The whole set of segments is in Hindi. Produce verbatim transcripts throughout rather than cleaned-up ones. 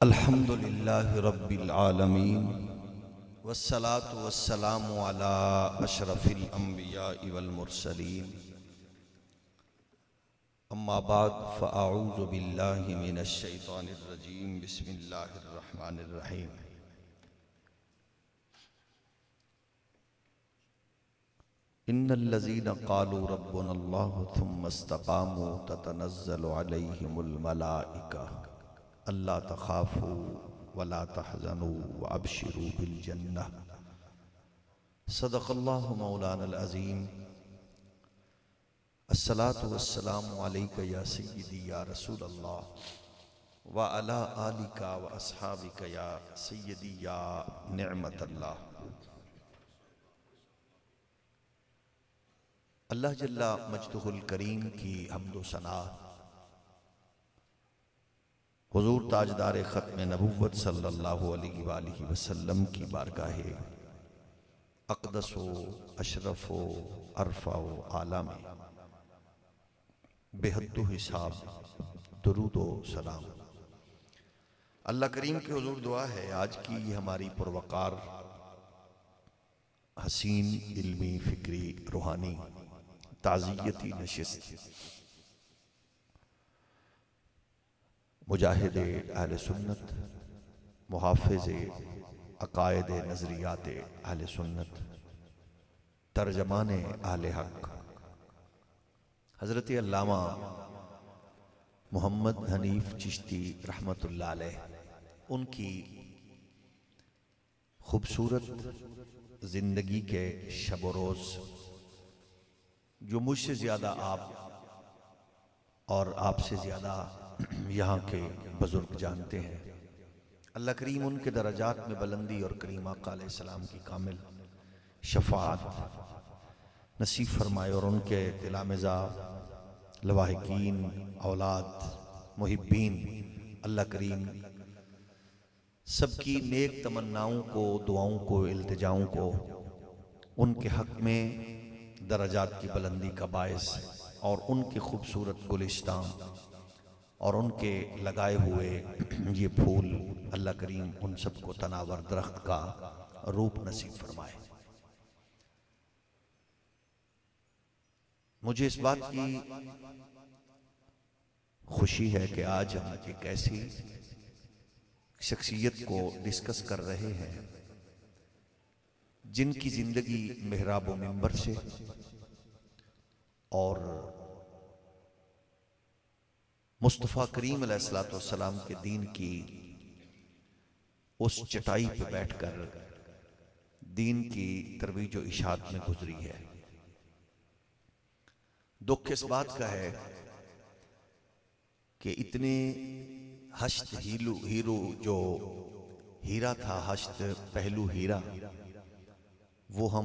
अल्हम्दुलिल्लाहि रब्बिल आलमीन वस्सलातु वस्सलामु अला अशरफिल अंबियाइ वल मुरसलीन अम्मा बाद फ़अऊज़ु बिल्लाहि मिनश शैतानिर रजीम बिस्मिल्लाहिर रहमानिर रहीम। इन्नल्लज़ीना क़ालू रब्बुनल्लाहु थुम्मा इस्तक़ामू ततनज़्ज़लु अलैहिमुल मलाइका अल्ला तख़ाफ़ू वला तहज़नू व अबशिरू बिल जन्नह। सदक़ल्लाहु मौलानल अज़ीम। अस्सलातु वस्सलामु अलैका या सय्यदी या रसूलल्लाह व अला आलिका व अस्हाबिका या सय्यदी या निअमतल्लाह। अल्लाह जल्ला मजदुहुल करीम की हम्दो सना हुज़ूर ताजदार ख़त्म नबुव्वत सल्लल्लाहु अलैहि वालिहि वसल्लम की बारगाहे अक़दसो अशरफो अरफ़ाओ आला में बेहद्दो हिसाब दुरूदो सलाम। अल्लाह करीम के हुज़ूर दुआ है आज की ये हमारी पुरवकार हसीन इल्मी फ़िक्री रूहानी ताज़ियती नशिस्त मुजाहिदे अहले सुन्नत मुहाफ़िज़े अक़ायदे नज़रियाते अहले सुन्नत तर्जमाने अहले हक़ हज़रत अल्लामा मोहम्मद हनीफ़ चिश्ती रहमतुल्लाह अलैह उनकी खूबसूरत ज़िंदगी के शब रोज़ जो मुझसे ज़्यादा आप और आपसे ज़्यादा यहाँ के बुज़ुर्ग जानते हैं, अल्लाह करीम उनके दरजात में बुलंदी और करीम आका अलैहिस्सलाम की कामिल शफ़ाअत नसीब फरमाए और उनके तिलामिज़ा लवाहिकीन औलाद मुहिब्बीन अल्लाह करीम सबकी नेक तमन्नाओं को दुआओं को इल्तिजाओं को उनके हक़ में दरजात की बुलंदी का बायस और उनके खूबसूरत गुलिस्तान और उनके लगाए हुए ये फूल अल्लाह करीम उन सबको तनावर दरख्त का रूप नसीब फरमाए। मुझे इस बात की खुशी है कि आज हम एक ऐसी शख्सियत को डिस्कस कर रहे हैं जिनकी जिंदगी मेहराब व मिंबर से और मुस्तफ़ा करीम अलैहिस्सलातु वस्सलाम के दीन की उस चटाई पे बैठकर दीन की तरवीज व इशाअत में गुजरी है। दुख इस बात का है कि इतने हश्त हीरो हीरो जो हीरा था, हश्त पहलू हीरा, वो हम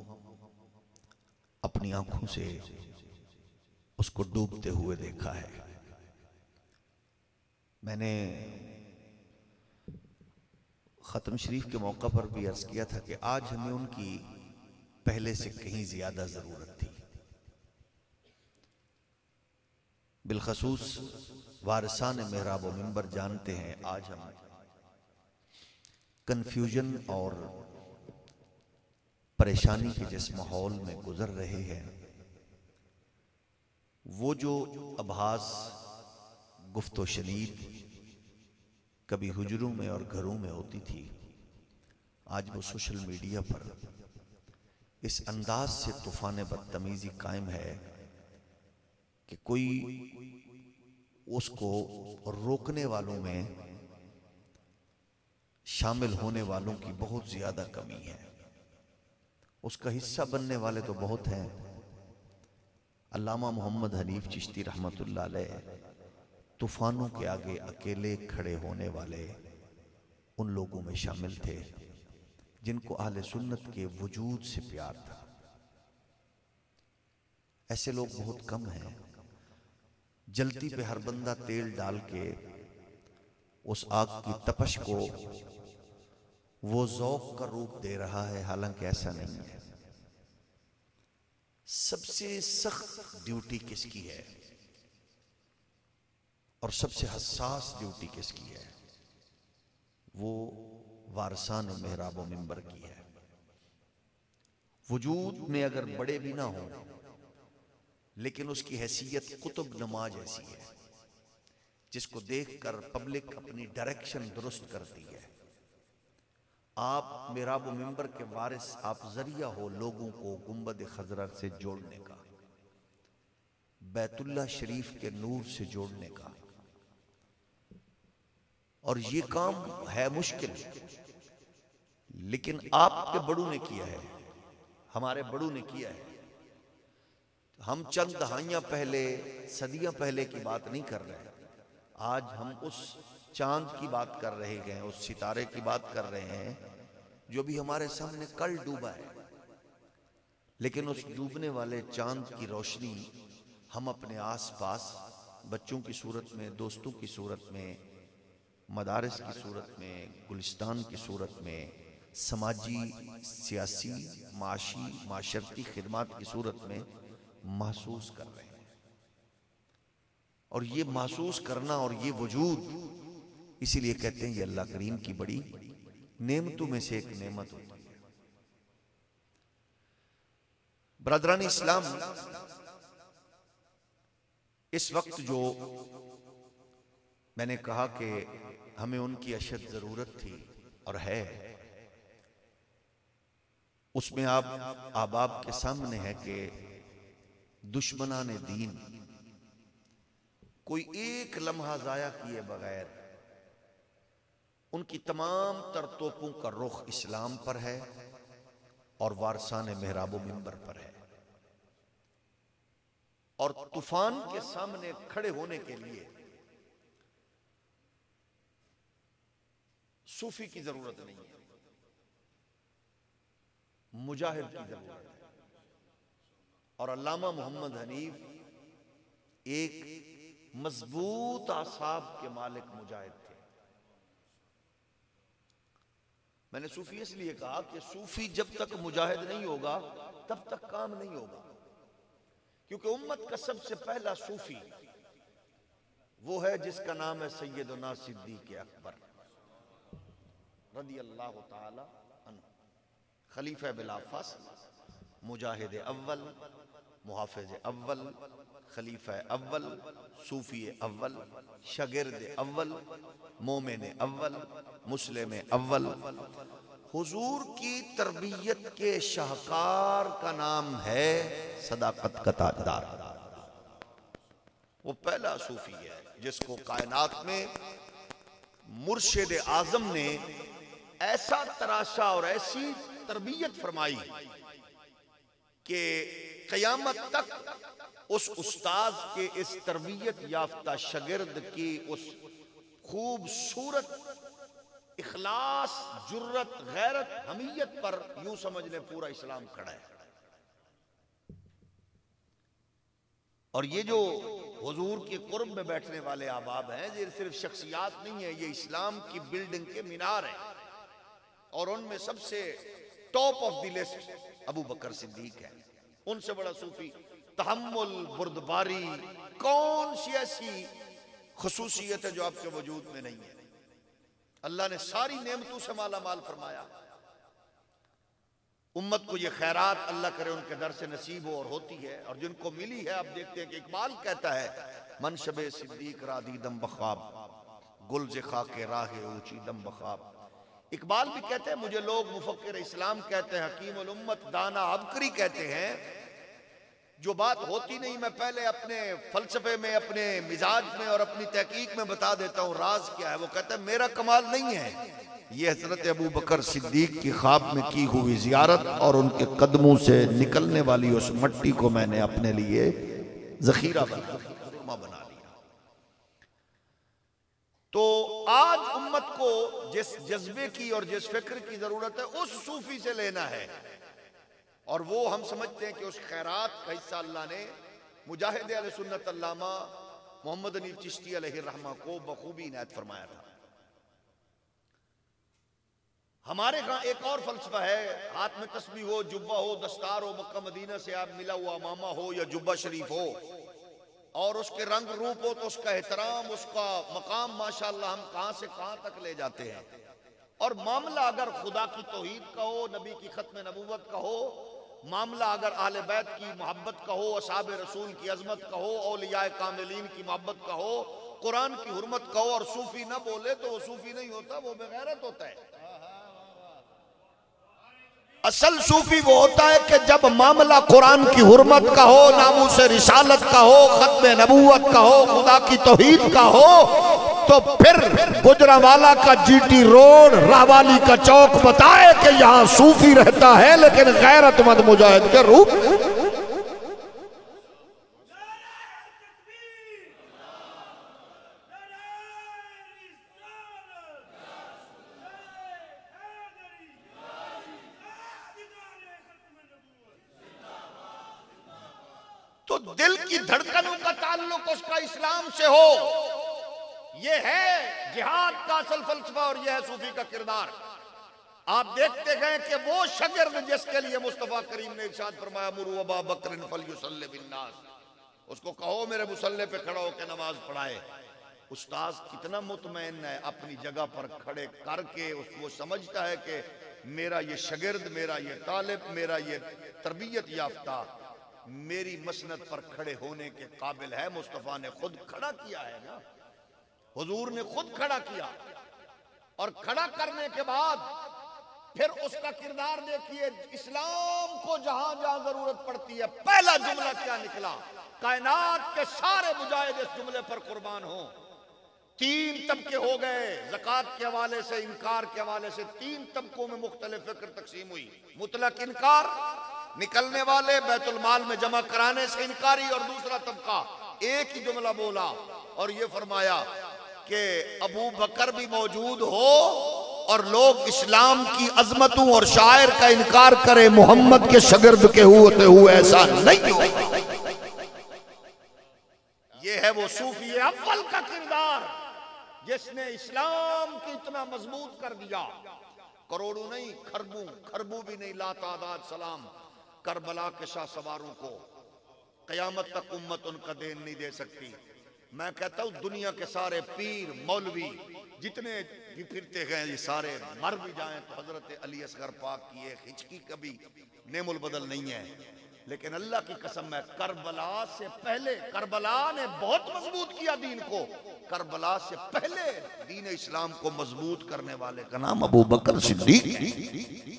अपनी आंखों से उसको डूबते हुए देखा है। मैंने ख़त्म शरीफ के मौका पर भी अर्ज़ किया था कि आज हमें उनकी पहले से कहीं ज़्यादा ज़रूरत थी। बिलखसूस वारिसान मेहराब व मिंबर जानते हैं आज हम कन्फ्यूजन और परेशानी के जिस माहौल में गुजर रहे हैं, वो जो आभास गुफ्तो शनीद कभी हुजरों में और घरों में होती थी, आज वो सोशल मीडिया पर इस अंदाज से तूफान बदतमीजी कायम है कि कोई उसको रोकने वालों में शामिल होने वालों की बहुत ज्यादा कमी है। उसका हिस्सा बनने वाले तो बहुत हैं। अल्लामा मोहम्मद हनीफ़ चिश्ती रहमतुल्लाह अलैह तूफानों के आगे अकेले खड़े होने वाले उन लोगों में शामिल थे जिनको अहले सुन्नत के वजूद से प्यार था। ऐसे लोग बहुत कम हैं। जलती पे हर बंदा तेल डाल के उस आग की तपश को वो ज़ौक़ का रूप दे रहा है, हालांकि ऐसा नहीं है। सबसे सख्त ड्यूटी किसकी है और सबसे हसास ड्यूटी किसकी है? वारसान मेहराब व मिंबर की है। वजूद में अगर बड़े भी ना हो लेकिन उसकी हैसियत कुतुब नमा जैसी है, जिसको देखकर पब्लिक अपनी डायरेक्शन दुरुस्त करती है। आप मेहराब व मिंबर के वारिस, आप जरिया हो लोगों को गुंबद खजरा से जोड़ने का, बैतुल्लाह शरीफ के नूर से जोड़ने का। और ये काम है मुश्किल, लेकिन आपके बड़ों ने किया है, हमारे बड़ों ने किया है। हम चंद दहाइयां पहले, सदियां पहले की बात नहीं कर रहे। आज हम उस चांद की बात कर रहे हैं, उस सितारे की बात कर रहे हैं जो भी हमारे सामने कल डूबा है। लेकिन उस डूबने वाले चांद की रोशनी हम अपने आसपास बच्चों की सूरत में, दोस्तों की सूरत में, मदारिस की सूरत में, गुलिस्तान की सूरत में, समाजी, सियासी, माशी, माशरती खिदमात की सूरत में महसूस कर रहे हैं। और ये महसूस करना और ये वजूद, इसीलिए कहते हैं ये अल्लाह करीम की बड़ी नेमतों में से एक नेमत होती है। ब्रदरान इस्लाम, इस वक्त जो मैंने कहा कि हमें उनकी अशद जरूरत थी और है, उसमें आप आबाब के सामने है कि दुश्मनाने दीन कोई एक लम्हा जाया किए बगैर उनकी तमाम तर तोपों का रुख इस्लाम पर है और वारसान मेहराब व मिंबर पर है। और तूफान के सामने खड़े होने के लिए सूफी की जरूरत नहीं है, मुजाहिद की जरूरत है। और अल्लामा मोहम्मद हनीफ एक मजबूत आसाब के मालिक मुजाहिद थे। मैंने सूफी इसलिए कहा कि सूफी जब तक मुजाहिद नहीं होगा तब तक काम नहीं होगा, क्योंकि उम्मत का सबसे पहला सूफी वो है जिसका नाम है सैयदना सिद्दीक अकबर रदी अल्लाह ताला अन्हु, खलीफा बिला फासिला, मुजाहिद अव्वल, मुहाफिज अव्वल, खलीफा अव्वल, सूफी अव्वल, शागिर्द अव्वल, मोमिन अव्वल, मुस्लिम अव्वल। हुजूर की तरबियत के शाहकार का नाम है सदाकत का ताजदार। वो पहला सूफी है जिसको कायनात में मुर्शिद आजम ने ऐसा तराशा और ऐसी तरबियत फरमाई कि क़यामत तक उस उस्ताद के इस तरबियत याफ्ता शागिर्द की उस खूबसूरत इखलास, जुर्रत, गैरत, हमीयत पर यूं समझ ले पूरा इस्लाम खड़ा है। और ये जो हुजूर के कुर्ब में बैठने वाले अहबाब हैं, ये सिर्फ शख्सियात नहीं है, ये इस्लाम की बिल्डिंग के मीनार हैं। और उनमें सबसे top of the list Abu Bakr Siddiq है। उनसे बड़ा सूफी, तहम्मुल, बुर्दबारी, कौन सी ऐसी खुसूसियत है जो आपके वजूद में नहीं है? अल्लाह ने सारी नेमतों से माला माल फरमाया। उम्मत को ये खैरात अल्लाह करे उनके दर से नसीब हो और होती है। और जिनको मिली है, आप देखते हैं कि इकबाल कहता है मनशबे सिद्दीक रादी दम बखाब, गुल जे खाके राहे ऊंची दम बखाब। इकबाल भी कहते हैं, मुझे लोग मुफक्किर इस्लाम कहते हैं, हकीम उल उम्मत, दाना अबकरी कहते हैं। जो बात होती नहीं मैं पहले अपने फलसफे में, अपने मिजाज में और अपनी तहकीक में बता देता हूँ राज क्या है। वो कहता है मेरा कमाल नहीं है, ये हजरत अबू बकर सिद्दीक की ख्वाब में की हुई जियारत और उनके कदमों से निकलने वाली उस मट्टी को मैंने अपने लिए जखीरा बना बना लिया। तो आज उम्मत को जिस जज्बे की और जिस फिक्र की जरूरत है उस सूफी से लेना है। और वो हम समझते हैं कि उस खैरात का हिस्सा अल्लाह ने मुजाहिद अहले सुन्नत अल्लामा मोहम्मद हनीफ चिश्ती अलैहि रहमा को बखूबी इनायत फरमाया था। हमारे यहाँ एक और फलसफा है, हाथ में तस्बीह हो, जुब्बा हो, दस्तार हो, मक्का मदीना से आप मिला हुआ मामा हो या जुब्बा शरीफ हो और उसके रंग रूप हो तो उसका एहतराम, उसका मकाम माशाअल्लाह हम कहां से कहां तक ले जाते हैं। और मामला अगर खुदा की तौहीद का हो, नबी की खत्म नबूवत का हो, मामला अगर आले बैत की मोहब्बत का हो, असहाब रसूल की अजमत का हो, औलिया कामिलीन की मोहब्बत का हो, कुरान की हुर्मत का हो, और सूफी ना बोले तो वो सूफी नहीं होता, वो बेगैरत होता है। असल सूफी वो होता है कि जब मामला कुरान की हुर्मत का हो, नामूस रिसालत का हो, खत्म नबूवत का हो, खुदा की तौहीद का हो, तो फिर गुजरावाला का जीटी रोड, राहवाली का चौक बताए कि यहां सूफी रहता है, लेकिन गैरतमंद मुजाहिद के रूप। तो दिल की धड़कनों का ताल्लुक उसका इस्लाम से हो, यह है जिहाद का असल फलसफा और यह है सूफी का किरदार। आप देखते गए कि वो शगिर्द जिसके लिए मुस्तफा करीम ने इरशाद फरमाया मुरू अबा बकर फल्युसल्लि बिन्नास, उसको कहो मेरे मुसल्ले पे खड़ा होकर नमाज पढ़ाए। उस्ताद कितना मुतमईन है अपनी जगह पर खड़े करके, वो समझता है कि मेरा ये शगिर्द, मेरा ये तालिब, मेरा ये तरबियत याफ्ता मेरी मसनद पर खड़े होने के काबिल है। मुस्तफा ने खुद खड़ा किया है ना, हुजूर ने खुद खड़ा किया, और खड़ा करने के बाद फिर उसका किरदार देखिए। इस्लाम को जहां जहां जरूरत पड़ती है, पहला जुमला क्या निकला, कायनात के सारे मुजाहिद इस जुमले पर कुर्बान हो। तीन तबके हो गए, ज़कात के हवाले से, इनकार के हवाले से तीन तबकों में मुख्तलिफ फिक्र तकसीम हुई। मुतलक इनकार, निकलने वाले, बैतुल माल में जमा कराने से इनकारी, और दूसरा तबका एक ही जुमला बोला और ये फरमाया कि अबू बकर भी मौजूद हो और लोग इस्लाम की अजमतों और शायर का इनकार करे, मोहम्मद के शगिर्द के होते हुए ऐसा नहीं होगा। ये है वो सूफी अव्वल का किरदार जिसने इस्लाम की इतना मजबूत कर दिया। करोड़ों नहीं, खरबू खरबू भी नहीं लातादाद सलाम करबला के शाह सवारों को कयामत तक उम्मत उनका देन नहीं दे सकती। मैं कहता हूं दुनिया के सारे पीर मौलवी जितने भी फिरते गए, ये सारे मर भी जाएं तो हजरत अली असगर पाक की एक हिचकी कभी नेमुल बदल नहीं है। लेकिन अल्लाह की कसम है, करबला से पहले, करबला ने बहुत मजबूत किया दीन को, करबला से पहले दीन इस्लाम को मजबूत करने वाले का नाम अबू बकर सिद्दीक।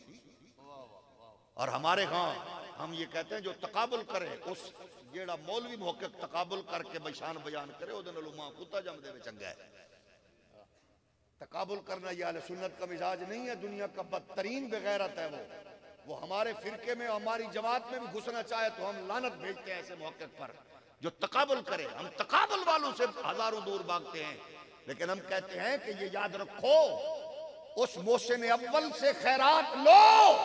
और हमारे यहाँ हम ये कहते हैं जो तकाबुल करे, उस जेड़ा मौलवी मुहक्किक तकाबुल करके बशान बयान करे ओदे नालों मां कुत्ता जम देवे चंगा है। तकाबुल करना ये अहले सुन्नत का मिजाज नहीं है, दुनिया का बदतरीन बेगैरत है वो। वो हमारे फिरके में, हमारी जमात में भी घुसना चाहे तो हम लानत भेजते हैं ऐसे मुहक्किक पर जो तकाबुल करे। हम तकाबुल वालों से हजारों दूर भागते हैं, लेकिन हम कहते हैं कि ये याद रखो, उस मोहसिन अव्वल से खैरात लो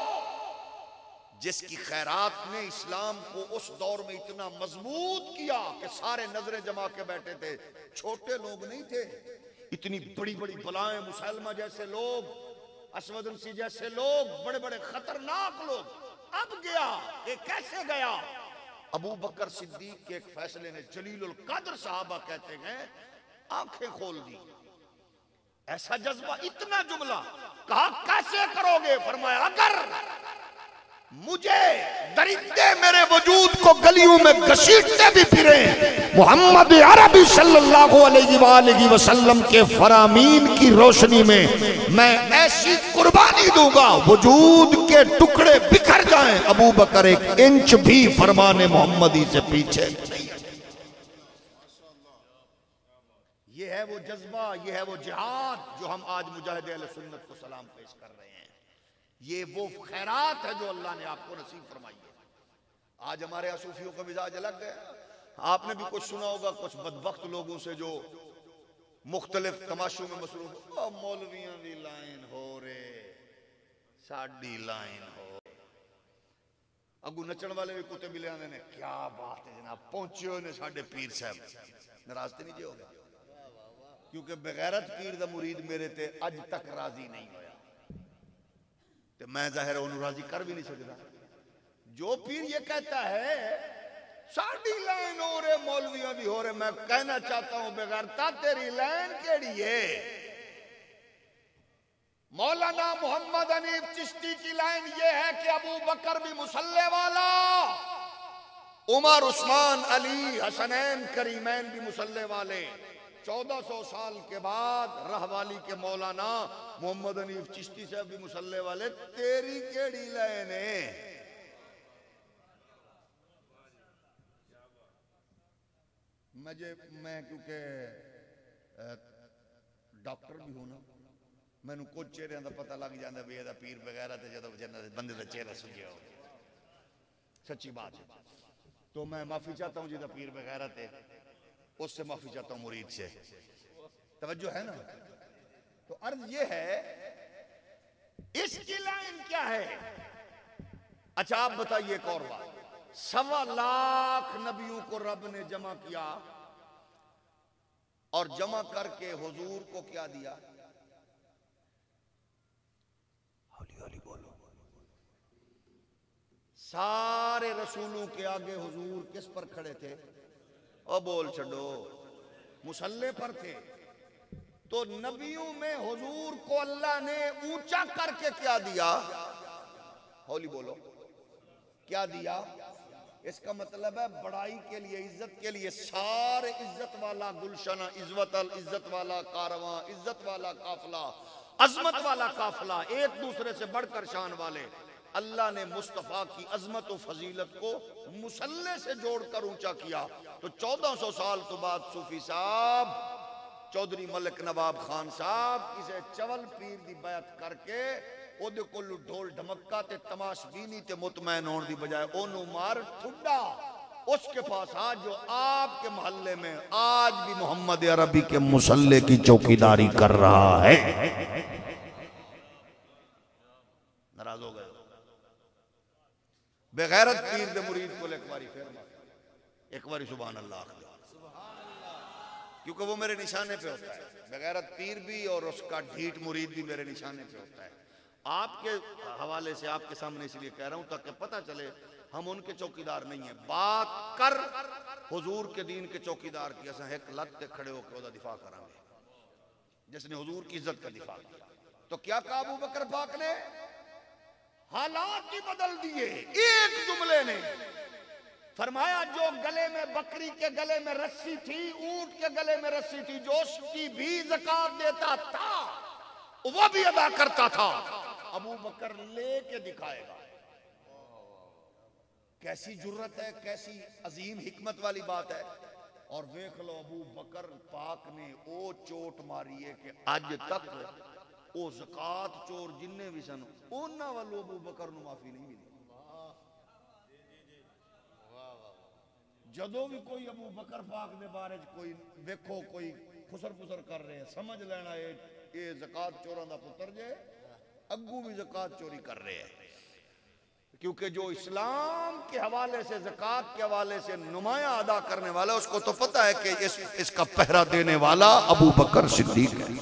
जिसकी खैरात ने इस्लाम को उस दौर में इतना मजबूत किया कि सारे नजरें जमा के बैठे थे। छोटे लोग नहीं थे, इतनी बड़ी बड़ी बलाएं, मुसलमा जैसे लोग, असवदंसी जैसे लोग, बड़े बड़े खतरनाक लोग। अब गया, ये कैसे गया? अबू बकर सिद्दीक के एक फैसले ने जलीलुल कद्र साहबा कहते हैं आंखें खोल दी। ऐसा जज्बा, इतना जुमला कहा कैसे करोगे? फरमाया अगर मुझे दरिंदे मेरे वजूद को गलियों में घसीटते भी फिरे, मोहम्मद अरबी सल्लल्लाहु अलैहि वसल्लम के फरामीन की रोशनी में मैं ऐसी कुर्बानी दूंगा वजूद के टुकड़े बिखर जाएं, अबू बकर एक इंच भी फरमाने मोहम्मदी से पीछे नहीं। ये है वो जज्बा, ये है वो जिहाद जो हम आज मुजाहिद अहले सुन्नत को सलाम पेश कर रहे हैं। ये वो खैरात है जो अल्लाह ने आपको नसीब फरमाई है। आज हमारे सूफियों का मिजाज अलग है। आपने भी कुछ सुना होगा कुछ बदबख्त लोगों से जो मुख्तलिफ तमाशों में मसरूफ, मौलवियों की लाइन हो रे, साड़ी लाइन हो, अगू नचण वाले भी कुत्ते मिले आने ने, क्या बात है जनाब, पहुंचे ने साडे पीर साहब। नाराज तो नहीं जी होगा, क्योंकि बगैरत पीर दा मुरीद मेरे ते अज तक राजी नहीं होया, तो मैं जाहिर उन्हें राजी कर भी नहीं सकता। जो पीर ये कहता है साड़ी लाइन हो रहे, मौलवियों भी हो रहे, मैं कहना चाहता हूं बेगैरता तेरी लाइन केड़ी है? मौलाना मोहम्मद हनीफ चिश्ती की लाइन ये है कि अबू बकर भी मुसल्ले वाला, उमर उस्मान अली हसनैन करीमैन भी मुसल्ले वाले। चौदह सौ साल के बाद रहवाली के मौलाना मोहम्मद हनीफ चिश्ती साहब भी मुसल्ले वाले। तेरी केड़ी लाइन है? मुझे मैं क्योंकि डॉक्टर भी हूं ना, मैनू कुछ चेहरे का पता लग जाता भी यदा पीर वगैरह तो जो बंदे का चेहरा सुझिया हो, सच्ची बात है। तो मैं माफी चाहता हूँ जिदा पीर वगैरह थे, उससे माफी चाहता हूँ मुरीद से। तवज्जो है ना? तो अर्ज ये है, इसकी लाइन क्या है? अच्छा आप बताइए एक और बात। सवा लाख नबियों को रब ने जमा किया और जमा करके हुजूर को क्या दिया? हौली हौली बोलो। सारे रसूलों के आगे हुजूर किस पर खड़े थे? ओ बोल छड़ो, मुसल्ले पर थे। तो नबियों में हुजूर को अल्लाह ने ऊंचा करके क्या दिया? हौली बोलो, क्या दिया? इसका मतलब है बड़ाई के लिए, इज्जत के लिए। सारे इज्जत वाला गुलशना, इज्जत इज्जत वाला कारवां, इज्जत वाला काफिला, अजमत वाला काफिला, एक दूसरे से बढ़कर शान वाले, अल्लाह ने मुस्तफा की अजमत और फजीलत को मुसल्ले से जोड़कर ऊंचा किया। तो चौदह सौ साल तो बाद सूफी साहब चौधरी मलिक नवाब खान साहब इसे चवल पीर दी बैत करके ओदे कोलू ढोल ढमक्का ते तमाशबीनी ते मुतमैन होने की बजाय ओनू मार ठुड्डा उसके पास आज जो आपके मोहल्ले में आज भी मोहम्मद अरबी के मुसल्ले की चौकीदारी कर रहा है। नाराज हो गए? बेगैरत पीर दे मुरीद को एक बारी फिर एक बारी सुभान अल्लाह, क्योंकि वो मेरे निशाने पे होता है। बेगैरत पीर भी और उसका ढीठ मुरीद भी मेरे निशाने पे होता है। आपके हवाले से आपके सामने इसलिए कह रहा हूं ताकि पता चले हम उनके चौकीदार नहीं है। बात कर हुजूर के दीन के चौकीदार की, असा एक लत्ते खड़े होकर उसका दिफा करांगे जिसने हुजूर की इज्जत का दिफा किया। तो क्या कहा अबू बकर पाक ने? हालात ही बदल दिए। एक जुमले ने फरमाया, जो गले में बकरी के गले में रस्सी थी, ऊंट के गले में रस्सी थी, जो उसकी भी ज़कात देता था वो भी अदा करता था, अबू बकर लेके दिखाएगा। कैसी जुर्रत है, कैसी अजीम हिकमत वाली बात है। और देख लो अबू बकर पाक ने वो चोट मारी है कि अज तक वो ज़कात चोर जिन्ने भी सन उन्हां वालों अबू बकर नूं माफी नहीं मिली। जदों भी कोई अबू बकर पाक दे बारे च कोई देखो कोई खुसर फुसर कर रहे हैं, समझ लेना ये ये ज़कात चोरों का पुत्र जे अग्गू भी ज़कात चोरी कर रहे हैं। क्योंकि जो इस्लाम के हवाले से, ज़कात के हवाले से नुमाया अदा करने वाला, उसको तो पता है कि इस, इसका पहरा देने वाला अबू बकर सिद्दीक है।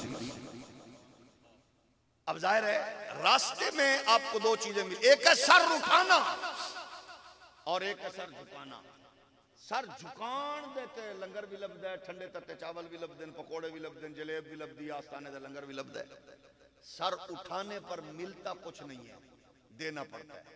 अब जाहिर है रास्ते में आपको दो चीजें मिली, एक है सर उठाना और एक है सर झुकाना। सर झुकान देते लंगर भी लभदा है, ठंडे तत्ते चावल भी लभदे, पकौड़े भी लभदे, जलेब भी लभदी, आस्थाने का लंगर भी लभदा है। सर उठाने पर मिलता कुछ नहीं है, देना पड़ता है।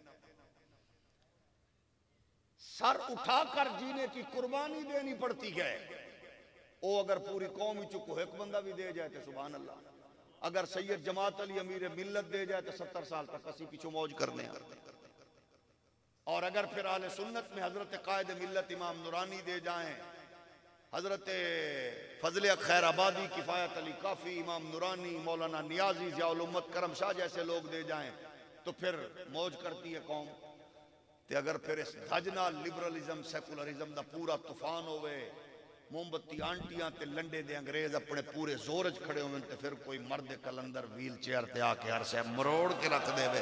सर उठाकर जीने की कुर्बानी देनी पड़ती है। वो अगर पूरी कौम ही चुको एक बंदा भी दे जाए तो सुभान अल्लाह। अगर सैयद जमात अली अमीर मिल्लत दे जाए तो सत्तर साल तक असी पिछू मौज करने। और अगर फिर आले सुन्नत में हजरत कायद मिल्लत इमाम नूरानी दे जाएं, हजरत फजल खैराबादी, किफायत अली काफी, इमाम नूरानी, मौलाना नियाजी, ज़ियाउल उम्मत करम शाह जैसे लोग दे जाएं तो फिर मौज करती है कौम। ते अगर फिर इस धजना लिबरलिज्म सेकुलरिज्म का पूरा तूफान होवे, मोमबत्ती आंटियां ते लंडे दे अंग्रेज अपने पूरे जोर च खड़े होवे ते फिर कोई मर्द कलंदर व्हील चेयर ते आके हर शे मरोड़ के रख देवे।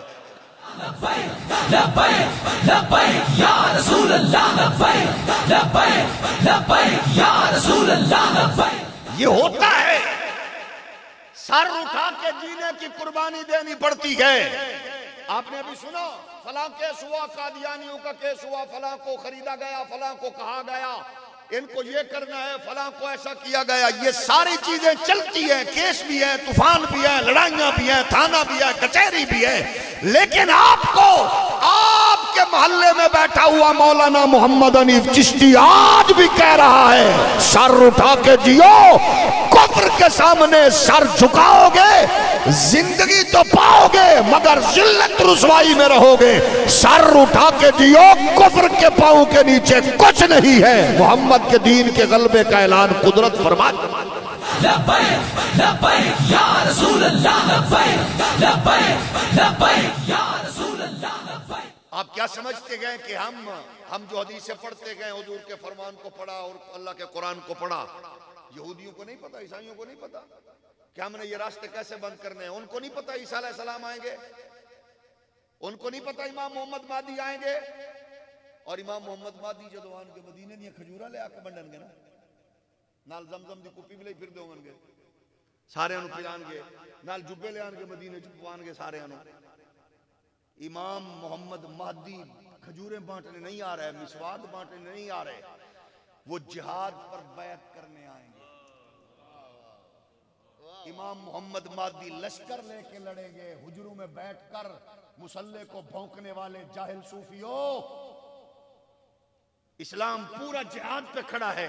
ये होता है, सर उठा के जीने की कुर्बानी देनी पड़ती है। आपने अभी सुना फलां केस हुआ, कादियानियों का केस हुआ, फलां को खरीदा गया, फलां को कहा गया, इनको ये करना है, फलां को ऐसा किया गया। ये सारी चीजें चलती हैं, केस भी है, तूफान भी है, लड़ाइयां भी है, थाना भी है, कचहरी भी है। लेकिन आपको, आपके मोहल्ले में बैठा हुआ मौलाना मोहम्मद हनीफ चिश्ती आज भी कह रहा है, सर उठा के जियो। कुफ्र के सामने सर झुकाओगे, जिंदगी तो पाओगे मगर जिल्लत रुसवाई में रहोगे। सर उठा के जियो, कुफ्र के पांव के नीचे कुछ नहीं है। मोहम्मद के दीन के गलबे का ऐलान कुदरत फरमा। आप क्या समझते गए कि हम हम जो हदीसें पढ़ते गए, हुजूर के फरमान को पढ़ा और अल्लाह के कुरान को पढ़ा, यहूदियों को नहीं पता, ईसाइयों को नहीं पता कि हमने ये रास्ते कैसे बंद करने हैं। उनको नहीं पता ईसा अलैहिस्सलाम आएंगे, उनको नहीं पता इमाम मोहम्मद मादी आएंगे। और इमाम मोहम्मद मादी जो आन के मदीने दी खजूरा ले आके बंडनगे ना, नाल जमजम दी कुप्पी भी ले फिर देवनगे, सारे नु पिलानगे, नाल जुब्बे ले आनगे मदीने च पवानगे सारे नु। इमाम मोहम्मद मादी खजूरें बांटने नहीं आ रहे, मिसवाक बांटने नहीं आ रहे, वो जिहाद पर बैत करने आएंगे। इमाम मोहम्मद मादी लश्कर लेके लड़ेंगे, हुजरों में बैठकर मुसल्ले को भौंकने वाले जाहिल सूफियों। इस्लाम पूरा जिहाद पे खड़ा है।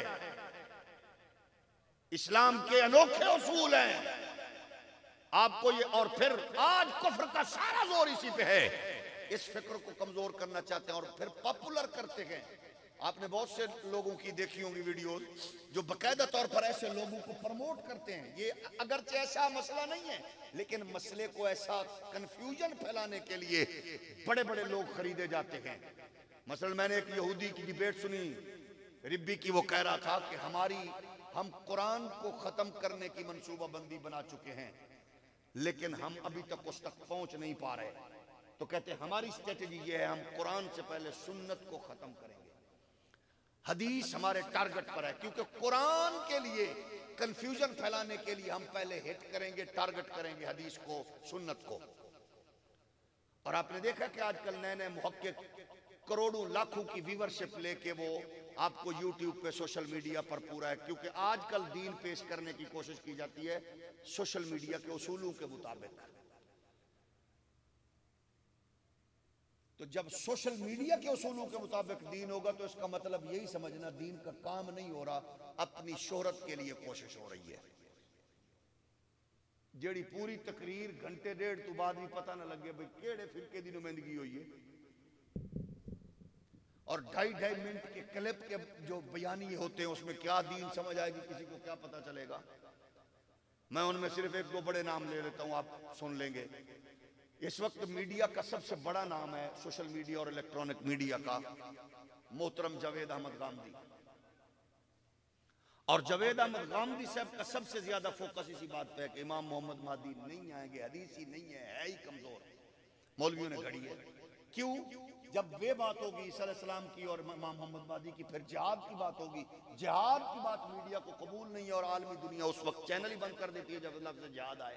इस्लाम के अनोखे उसूल हैं आपको ये। और फिर आज कुफ्र का सारा जोर इसी पे है। इस फिक्र को कमजोर करना चाहते हैं और फिर पॉपुलर करते गए। आपने बहुत से लोगों की देखी होंगी वीडियोस जो बकायदा तौर पर ऐसे लोगों को प्रमोट करते हैं। ये अगरचे ऐसा मसला नहीं है, लेकिन मसले को ऐसा कंफ्यूजन फैलाने के लिए बड़े बड़े लोग खरीदे जाते हैं। मसलन मैंने एक यहूदी की डिबेट सुनी, रिब्बी की। वो कह रहा था कि हमारी हम कुरान को खत्म करने की मंसूबाबंदी बना चुके हैं, लेकिन हम अभी तक उस तक पहुंच नहीं पा रहे। तो कहते हैं हमारी स्ट्रेटेजी ये है, हम कुरान से पहले सुन्नत को खत्म करेंगे। हदीस हमारे टारगेट पर है, क्योंकि कुरान के लिए कंफ्यूजन फैलाने के लिए हम पहले हिट करेंगे, टारगेट करेंगे हदीस को, सुन्नत को। और आपने देखा कि आजकल नए नए मुहक्किक करोड़ों लाखों की व्यूअरशिप लेके वो आपको यूट्यूब पे, सोशल मीडिया पर पूरा है, क्योंकि आजकल दीन पेश करने की कोशिश की जाती है सोशल मीडिया के उसूलों के मुताबिक। तो जब सोशल मीडिया के उसूलों के मुताबिक दीन होगा तो इसका मतलब यही समझना दीन का काम नहीं हो रहा, अपनी शोहरत के लिए कोशिश हो रही है। जेड़ी पूरी तकरीर घंटे डेढ़ तो बाद भी पता ना लगे भाई केड़े फिरके दी नुमाइंदगी हुई है, और ढाई ढाई मिनट के क्लिप के जो बयानी होते हैं उसमें क्या दीन समझ आएगी, किसी को क्या पता चलेगा। मैं उनमें सिर्फ एक दो बड़े नाम ले लेता हूं, आप सुन लेंगे। इस वक्त मीडिया का सबसे बड़ा नाम है, सोशल मीडिया और इलेक्ट्रॉनिक मीडिया का, मोहतरम जावेद अहमद गामदी। और जावेद अहमद गामदी साहब का सबसे ज्यादा फोकस इसी बात पे है कि इमाम मोहम्मद मादी नहीं आएंगे, हदीस ही नहीं है, है ही कमजोर, मौलवियों ने घड़ी है। क्यों? जब वे बात होगी ईसा अलैहिस्सलाम की और इमाम मोहम्मद मादी की, फिर जिहाद की बात होगी। जिहाद की बात मीडिया को कबूल नहीं है और आलमी दुनिया उस वक्त चैनल ही बंद कर देती है जब लफ्ज़ जिहाद आए।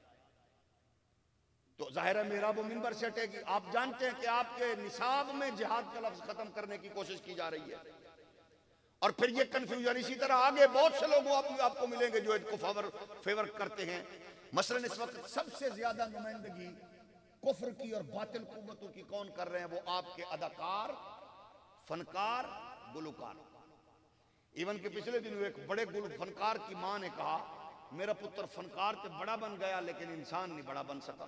तो जाहिर है मेरा वो मिंबर से हटेगी। आप जानते हैं कि आपके निसाब में जिहाद का लफ्ज खत्म करने की कोशिश की जा रही है, और फिर ये कंफ्यूजन इसी तरह आगे बहुत से लोग आप, आपको मिलेंगे जो इनको फेवर फेवर करते हैं। मसलन इस वक्त सबसे ज्यादा नुमाइंदगी कुफ्र की और बातिल कुव्वतों की कौन कर रहे हैं? वो आपके अदाकार, फनकार, गुलकार। इवन के पिछले दिनों एक बड़े गुल फनकार की मां ने कहा मेरा पुत्र फनकार तो बड़ा बन गया लेकिन इंसान नहीं बड़ा बन सका।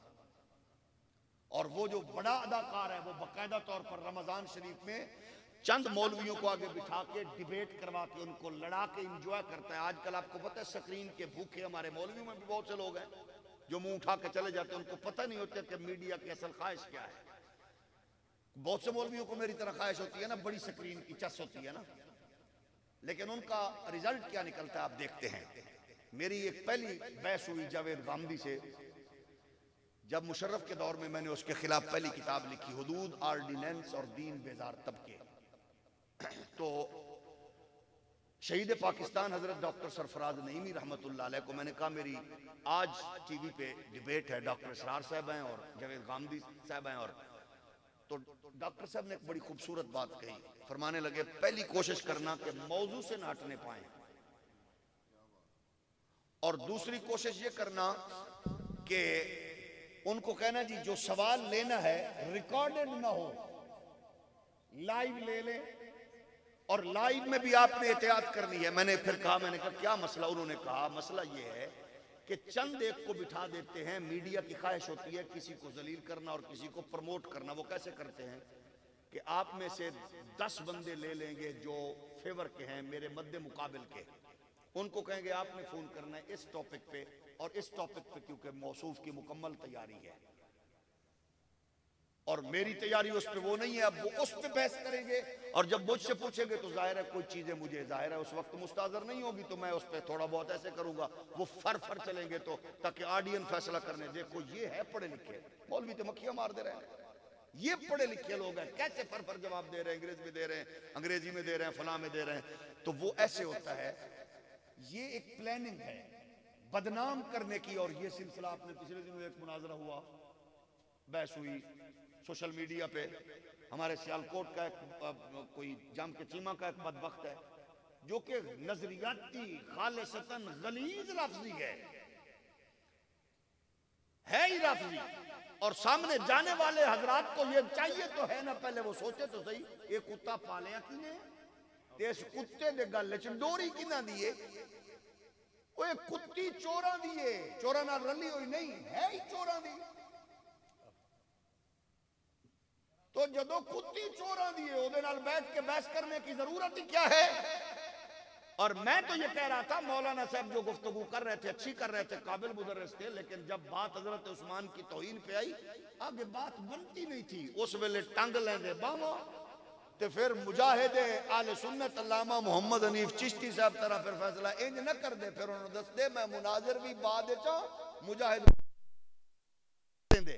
और वो जो बड़ा अदाकार है वो बाकायदा तौर पर रमजान शरीफ में चंद मौलवियों को आगे बिठा के डिबेट करवा के उनको लड़ा के इंजॉय करता है। आजकल आपको पता है स्क्रीन के भूखे हमारे मौलवियों में भी बहुत से लोग हैं जो मुंह उठा के चले जाते हैं, उनको पता नहीं होता कि मीडिया की असल ख्वाहिश क्या है। बहुत से मौलवियों को मेरी तरह ख्वाहिश होती है ना, बड़ी स्क्रीन की चस होती है ना, लेकिन उनका रिजल्ट क्या निकलता है आप देखते हैं। मेरी एक पहली बहस हुई जावेद गामदी से जब मुशर्रफ के दौर में, मैंने उसके खिलाफ पहली किताब लिखी, हुदूद, ऑर्डिनेंस और दीन बेजार तबके। तो शहीद पाकिस्तान हजरत डॉक्टर सरफराज नईमी रहमतुल्लाह अलैह को मैंने कहा मेरी आज टीवी पे डिबेट है, डॉक्टर इसरार साहब हैं और जावेद गामदी साहब हैं और तो डॉक्टर साहब ने एक बड़ी खूबसूरत बात कही, फरमाने लगे पहली कोशिश करना कि मौजू से ना हटने पाए, और दूसरी कोशिश ये करना कि उनको कहना जी जो सवाल लेना है रिकॉर्डेड ना हो, लाइव ले ले, और लाइव में भी आपने एहतियात करनी है। मैंने फिर कहा, मैंने कहा क्या मसला? उन्होंने कहा मसला ये है कि चंद एक को बिठा देते हैं, मीडिया की ख्वाहिश होती है किसी को जलील करना और किसी को प्रमोट करना। वो कैसे करते हैं कि आप में से दस बंदे ले लेंगे जो फेवर के हैं, मेरे मद्दे मुकाबिल के, उनको कहेंगे आपने फोन करना है इस टॉपिक पे और इस टॉपिक पे, क्योंकि मौसूफ की मुकम्मल तैयारी है और मेरी तैयारी उस पे वो नहीं है। अब वो उस पे बहस करेंगे और जब मुझसे पूछेंगे तो जाहिर है कुछ चीजें मुझे जाहिर है उस वक्त मुस्ताजर नहीं होगी, तो मैं उस पे थोड़ा बहुत ऐसे करूंगा, वो फर फर चलेंगे तो ताकि ऑडियंस फैसला करने। देखो ये है पढ़े लिखे, मौलवी तो मक्खियां मार दे रहे हैं, ये पढ़े लिखे लोग हैं, कैसे फर फर जवाब दे रहे हैं, अंग्रेज में दे रहे हैं, अंग्रेजी में दे रहे हैं, फलां में दे रहे हैं। तो वो ऐसे होता है, ये एक प्लानिंग है बदनाम करने की। और ये सिलसिला आपने पिछले दिनों एक मुनाजरा हुआ, बहस हुई सोशल मीडिया पे, हमारे सियालकोट का एक कोई जाम के चीमा का एक बदबख्त है जो कि नजरियाती खालिसतन गलीज लफ्जी है है ही लफ्जी, और सामने जाने वाले हजरात को ये चाहिए तो है ना, पहले वो सोचे तो सही, ये कुत्ता पालिया किने, इस कुत्ते दे गल च डोरी किना दिए, वो कुत्ती चोरा दिए, चोरा नाल रली हुई नहीं है ही चोरा दी। तो जदों कुत्ती चोरा दिए ओदे नाल बैठ के बहस करने की जरूरत ही क्या है? और मैं तो ये कह रहा था मौलाना साहब जो गुफ्तगू कर रहे थे अच्छी कर रहे थे, काबिल मुदर्रिस थे, लेकिन जब बात हजरत उस्मान की तौहीन पे आई आगे बात बनती नहीं थी। उस वेले टंग लेंदे बामा ते फिर मुजाहिदे आले सुन्नत अल्लामा मोहम्मद हनीफ चिश्ती साहब तरह फिर फैसला इंज न कर दे, फिर उन्होंने दस दे मैं मुनाजिर भी बाद च मुजाहिद देंदे।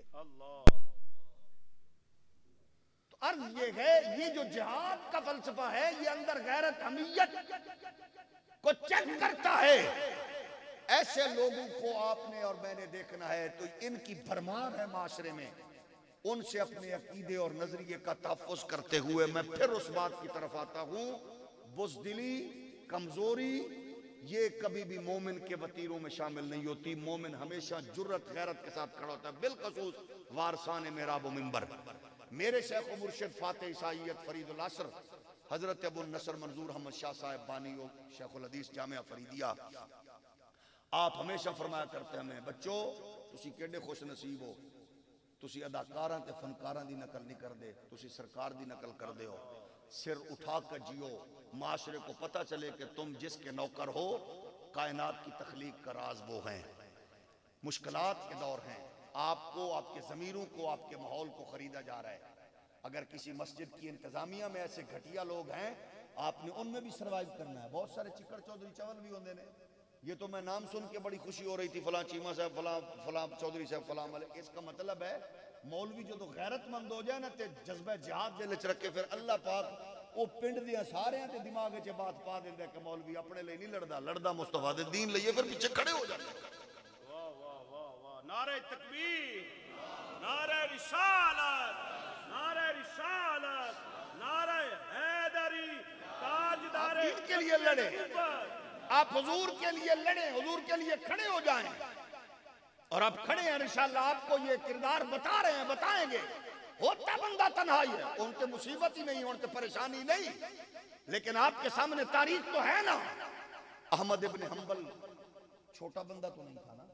अर्ज ये है, ये जो जिहाद का फलसफा है ये अंदर गैरत हमीयत को चेक करता है। ऐसे लोगों को आपने और मैंने देखना है तो इनकी भरमार है माशरे में, उनसे अपने अकीदे और नजरिए का तहफ़्फ़ुज़ करते हुए मैं फिर उस बात की तरफ आता हूं, बुज़दिली, कमजोरी ये कभी भी मोमिन के वतीरों में शामिल नहीं होती। मोमिन हमेशा जुर्रत गैरत के साथ खड़ा होता है, बिलखसूस वारसाने मेहराब व मिंबर। मेरे शेख व मुर्शिद फाते ईसाइयत फरीदुल असर हजरत अबू नसर मंजूर अहमद शाह साहब बानी शेखुल हदीस जामिया फरीदिया, आप हमेशा फरमाया करते हैं बच्चों तुसी केडे खुश नसीब हो, तुसी अदाकारां ते फनकारां दी नकल नहीं करदे, तुसी सरकार दी नकल करदे हो। सिर उठा कर जियो, माशरे को पता चले कि तुम जिसके नौकर हो, कायनात की तख्लीक का राज वो हैं। मुश्किलात के दौर हैं, आपको, आपके ज़मीरों को, आपके माहौल को खरीदा जा रहा है। अगर किसी मस्जिद की इंतजामिया में ऐसे घटिया लोग हैं, आपने उनमें भी सर्वाइव करना है। बहुत सारे चिकड़ चौधरी चवल भी होंगे ने, ये तो मैं नाम सुन के बड़ी खुशी हो रही थी, फलां चीमा साहब, फलां फलां चौधरी साहब, फलां वाले। इसका मतलब है मौलवी जो तो गैरतमंद हो जाए ना ते जज्बा जिहाद दिल च रखे, फिर अल्लाह पाक वो पिंड दिया सारे के दिमाग च बात पा देंगे कि मौलवी अपने लिए नहीं लड़दा, लड़दा मुस्तफा दे दीन लिए, फिर पीछे खड़े हो जाते। वाह वाह वाह वाह, नारे तकबीर, नारे रिसालत, नारे रिसालत, नारे हैदरी, ताजदार के लिए लड़े, आप हुजूर के लिए लड़े, हुजूर के लिए खड़े हो जाएं। और आप खड़े हैं, इंशाअल्लाह आपको ये किरदार बता रहे हैं, बताएंगे। होता बंदा तन्हाई है, उनके मुसीबत ही नहीं, उनके परेशानी नहीं, लेकिन आपके सामने तारीख तो है ना। अहमद इब्न हंबल छोटा बंदा तो नहीं था ना,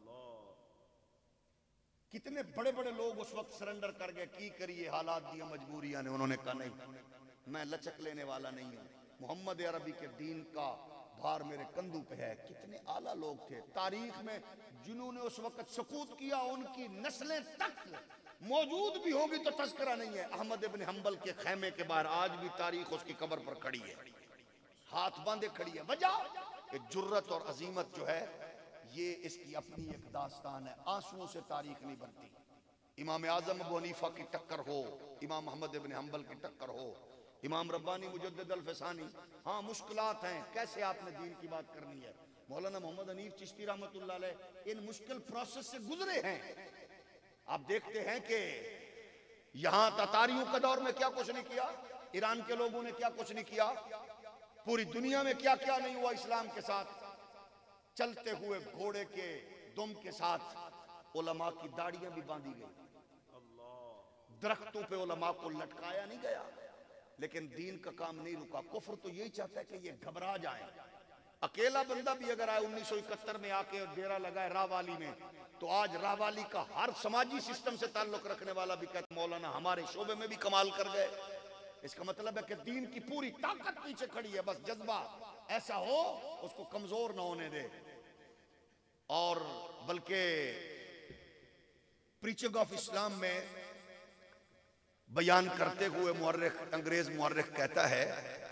कितने बड़े बड़े लोग उस वक्त सरेंडर कर गए, की करिए हालात दिया मजबूरियां ने। उन्होंने कहा नहीं, मैं लचक लेने वाला नहीं हूं, मोहम्मद अरबी के दीन का भार मेरे कंधों पे है। कितने आला लोग थे तारीख में जिन्होंने उस वक्त सकूत किया, उनकी नस्लें तक मौजूद भी होगी तो तस्करा नहीं है। अहमद इब्न हंबल के खैमे के बाहर आज भी तारीख उसकी कब्र पर खड़ी है, हाथ बांधे खड़ी है। वजह जुर्रत और अजीमत जो है ये इसकी अपनी एक दास्तान है, आंसुओं से तारीख नहीं बनती। इमाम आजम अबू हनीफा की टक्कर हो, इमाम अहमद इब्न हंबल की टक्कर हो, इमाम रब्बानी मुजद्दिद अल-फसानी, हाँ मुश्किलात हैं, कैसे आपने दीन की बात करनी है। मौलाना मोहम्मद हनीफ चिश्ती रहमतुल्लाह अलैह इन मुश्किल प्रोसेस से गुजरे हैं। आप देखते हैं कि यहां ततारियों के दौर में क्या कुछ नहीं किया, ईरान के लोगों ने क्या कुछ नहीं किया, पूरी दुनिया में क्या क्या नहीं हुआ इस्लाम के साथ। चलते हुए घोड़े के दुम के साथ उलमा की दाढ़ियां भी बांधी गई, दरख्तों पे उलमा को लटकाया नहीं गया, लेकिन दीन का काम नहीं रुका। कुफ्र तो यही चाहता है कि ये घबरा जाए। अकेला बंदा भी अगर आए उन्नीस सौ इकहत्तर में आके डेरा लगाए रावाली में, तो आज रावाली का हर समाजी सिस्टम से ताल्लुक रखने वाला भी कहता मौलाना हमारे शोबे में भी कमाल कर गए। इसका मतलब है कि दीन की पूरी ताकत पीछे खड़ी है, बस जज्बा ऐसा हो उसको कमजोर ना होने दे। और बल्कि प्रीचिंग ऑफ इस्लाम में बयान करते हुए मुअर्रिख, अंग्रेज मुअर्रिख कहता है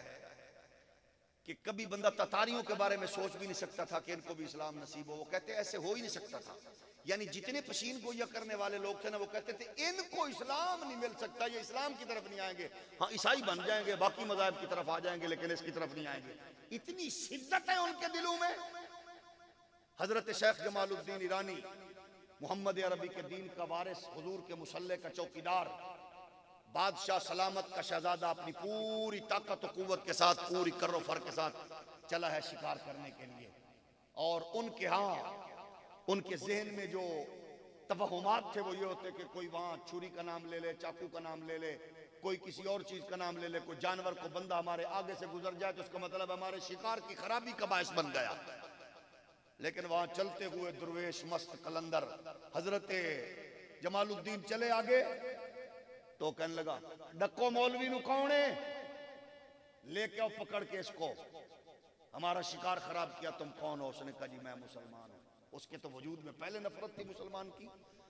कि कभी बंदा ततारियों के बारे में सोच भी नहीं सकता था कि इनको भी इस्लाम नसीब हो। वो कहते ऐसे हो ही नहीं सकता था। यानी जितने पशीन गोया करने वाले लोग थे ना, वो कहते थे इनको इस्लाम नहीं मिल सकता, ये इस्लाम की तरफ नहीं आएंगे। हाँ ईसाई बन जाएंगे, बाकी मज़ाहिब की तरफ आ जाएंगे, लेकिन इसकी तरफ नहीं आएंगे। इतनी शिद्दत है उनके दिलों में। हजरत शेख जमालुद्दीन ईरानी, मोहम्मद अरबी के दीन का वारिस, हुजूर के मुसल्ले का चौकीदार, बादशाह सलामत का शहजादा, अपनी पूरी ताकत और कुव्वत के साथ, पूरी कर्रो फर के साथ चला है शिकार करने के लिए। और उनके यहाँ उनके जहन में जो तवहुमात थे वो ये होते कि कोई वहाँ छुरी का नाम ले ले, चाकू का नाम ले ले, कोई किसी और चीज का नाम ले ले, कोई जानवर को बंदा हमारे आगे से गुजर जाए तो उसका मतलब हमारे शिकार की खराबी का बायस बन गया। लेकिन वहां चलते हुए दुर्वेश मस्त कलंदर हजरत जमालुद्दीन चले आगे तो कहने लगा डक्को मौलवी नु कौन है, लेके आओ पकड़ के इसको, हमारा शिकार खराब किया, तुम कौन हो? उसने कहा जी मैं मुसलमान हूं। उसके तो वजूद में पहले नफरत थी मुसलमान की।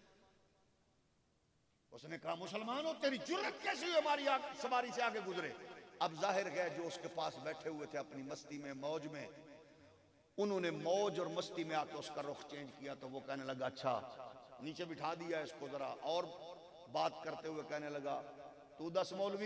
उसने कहा मुसलमान हो, तेरी जुर्रत कैसी हुई हमारी सवारी से आगे गुजरे? अब जाहिर है जो उसके पास बैठे हुए थे अपनी मस्ती में, मौज में, उन्होंने मौज और मस्ती में आके उसका रुख चेंज किया। तो वो कहने लगा अच्छा, नीचे बिठा दिया इसको जरा, और बात करते हुए कहने लगा तू दस मौलवी,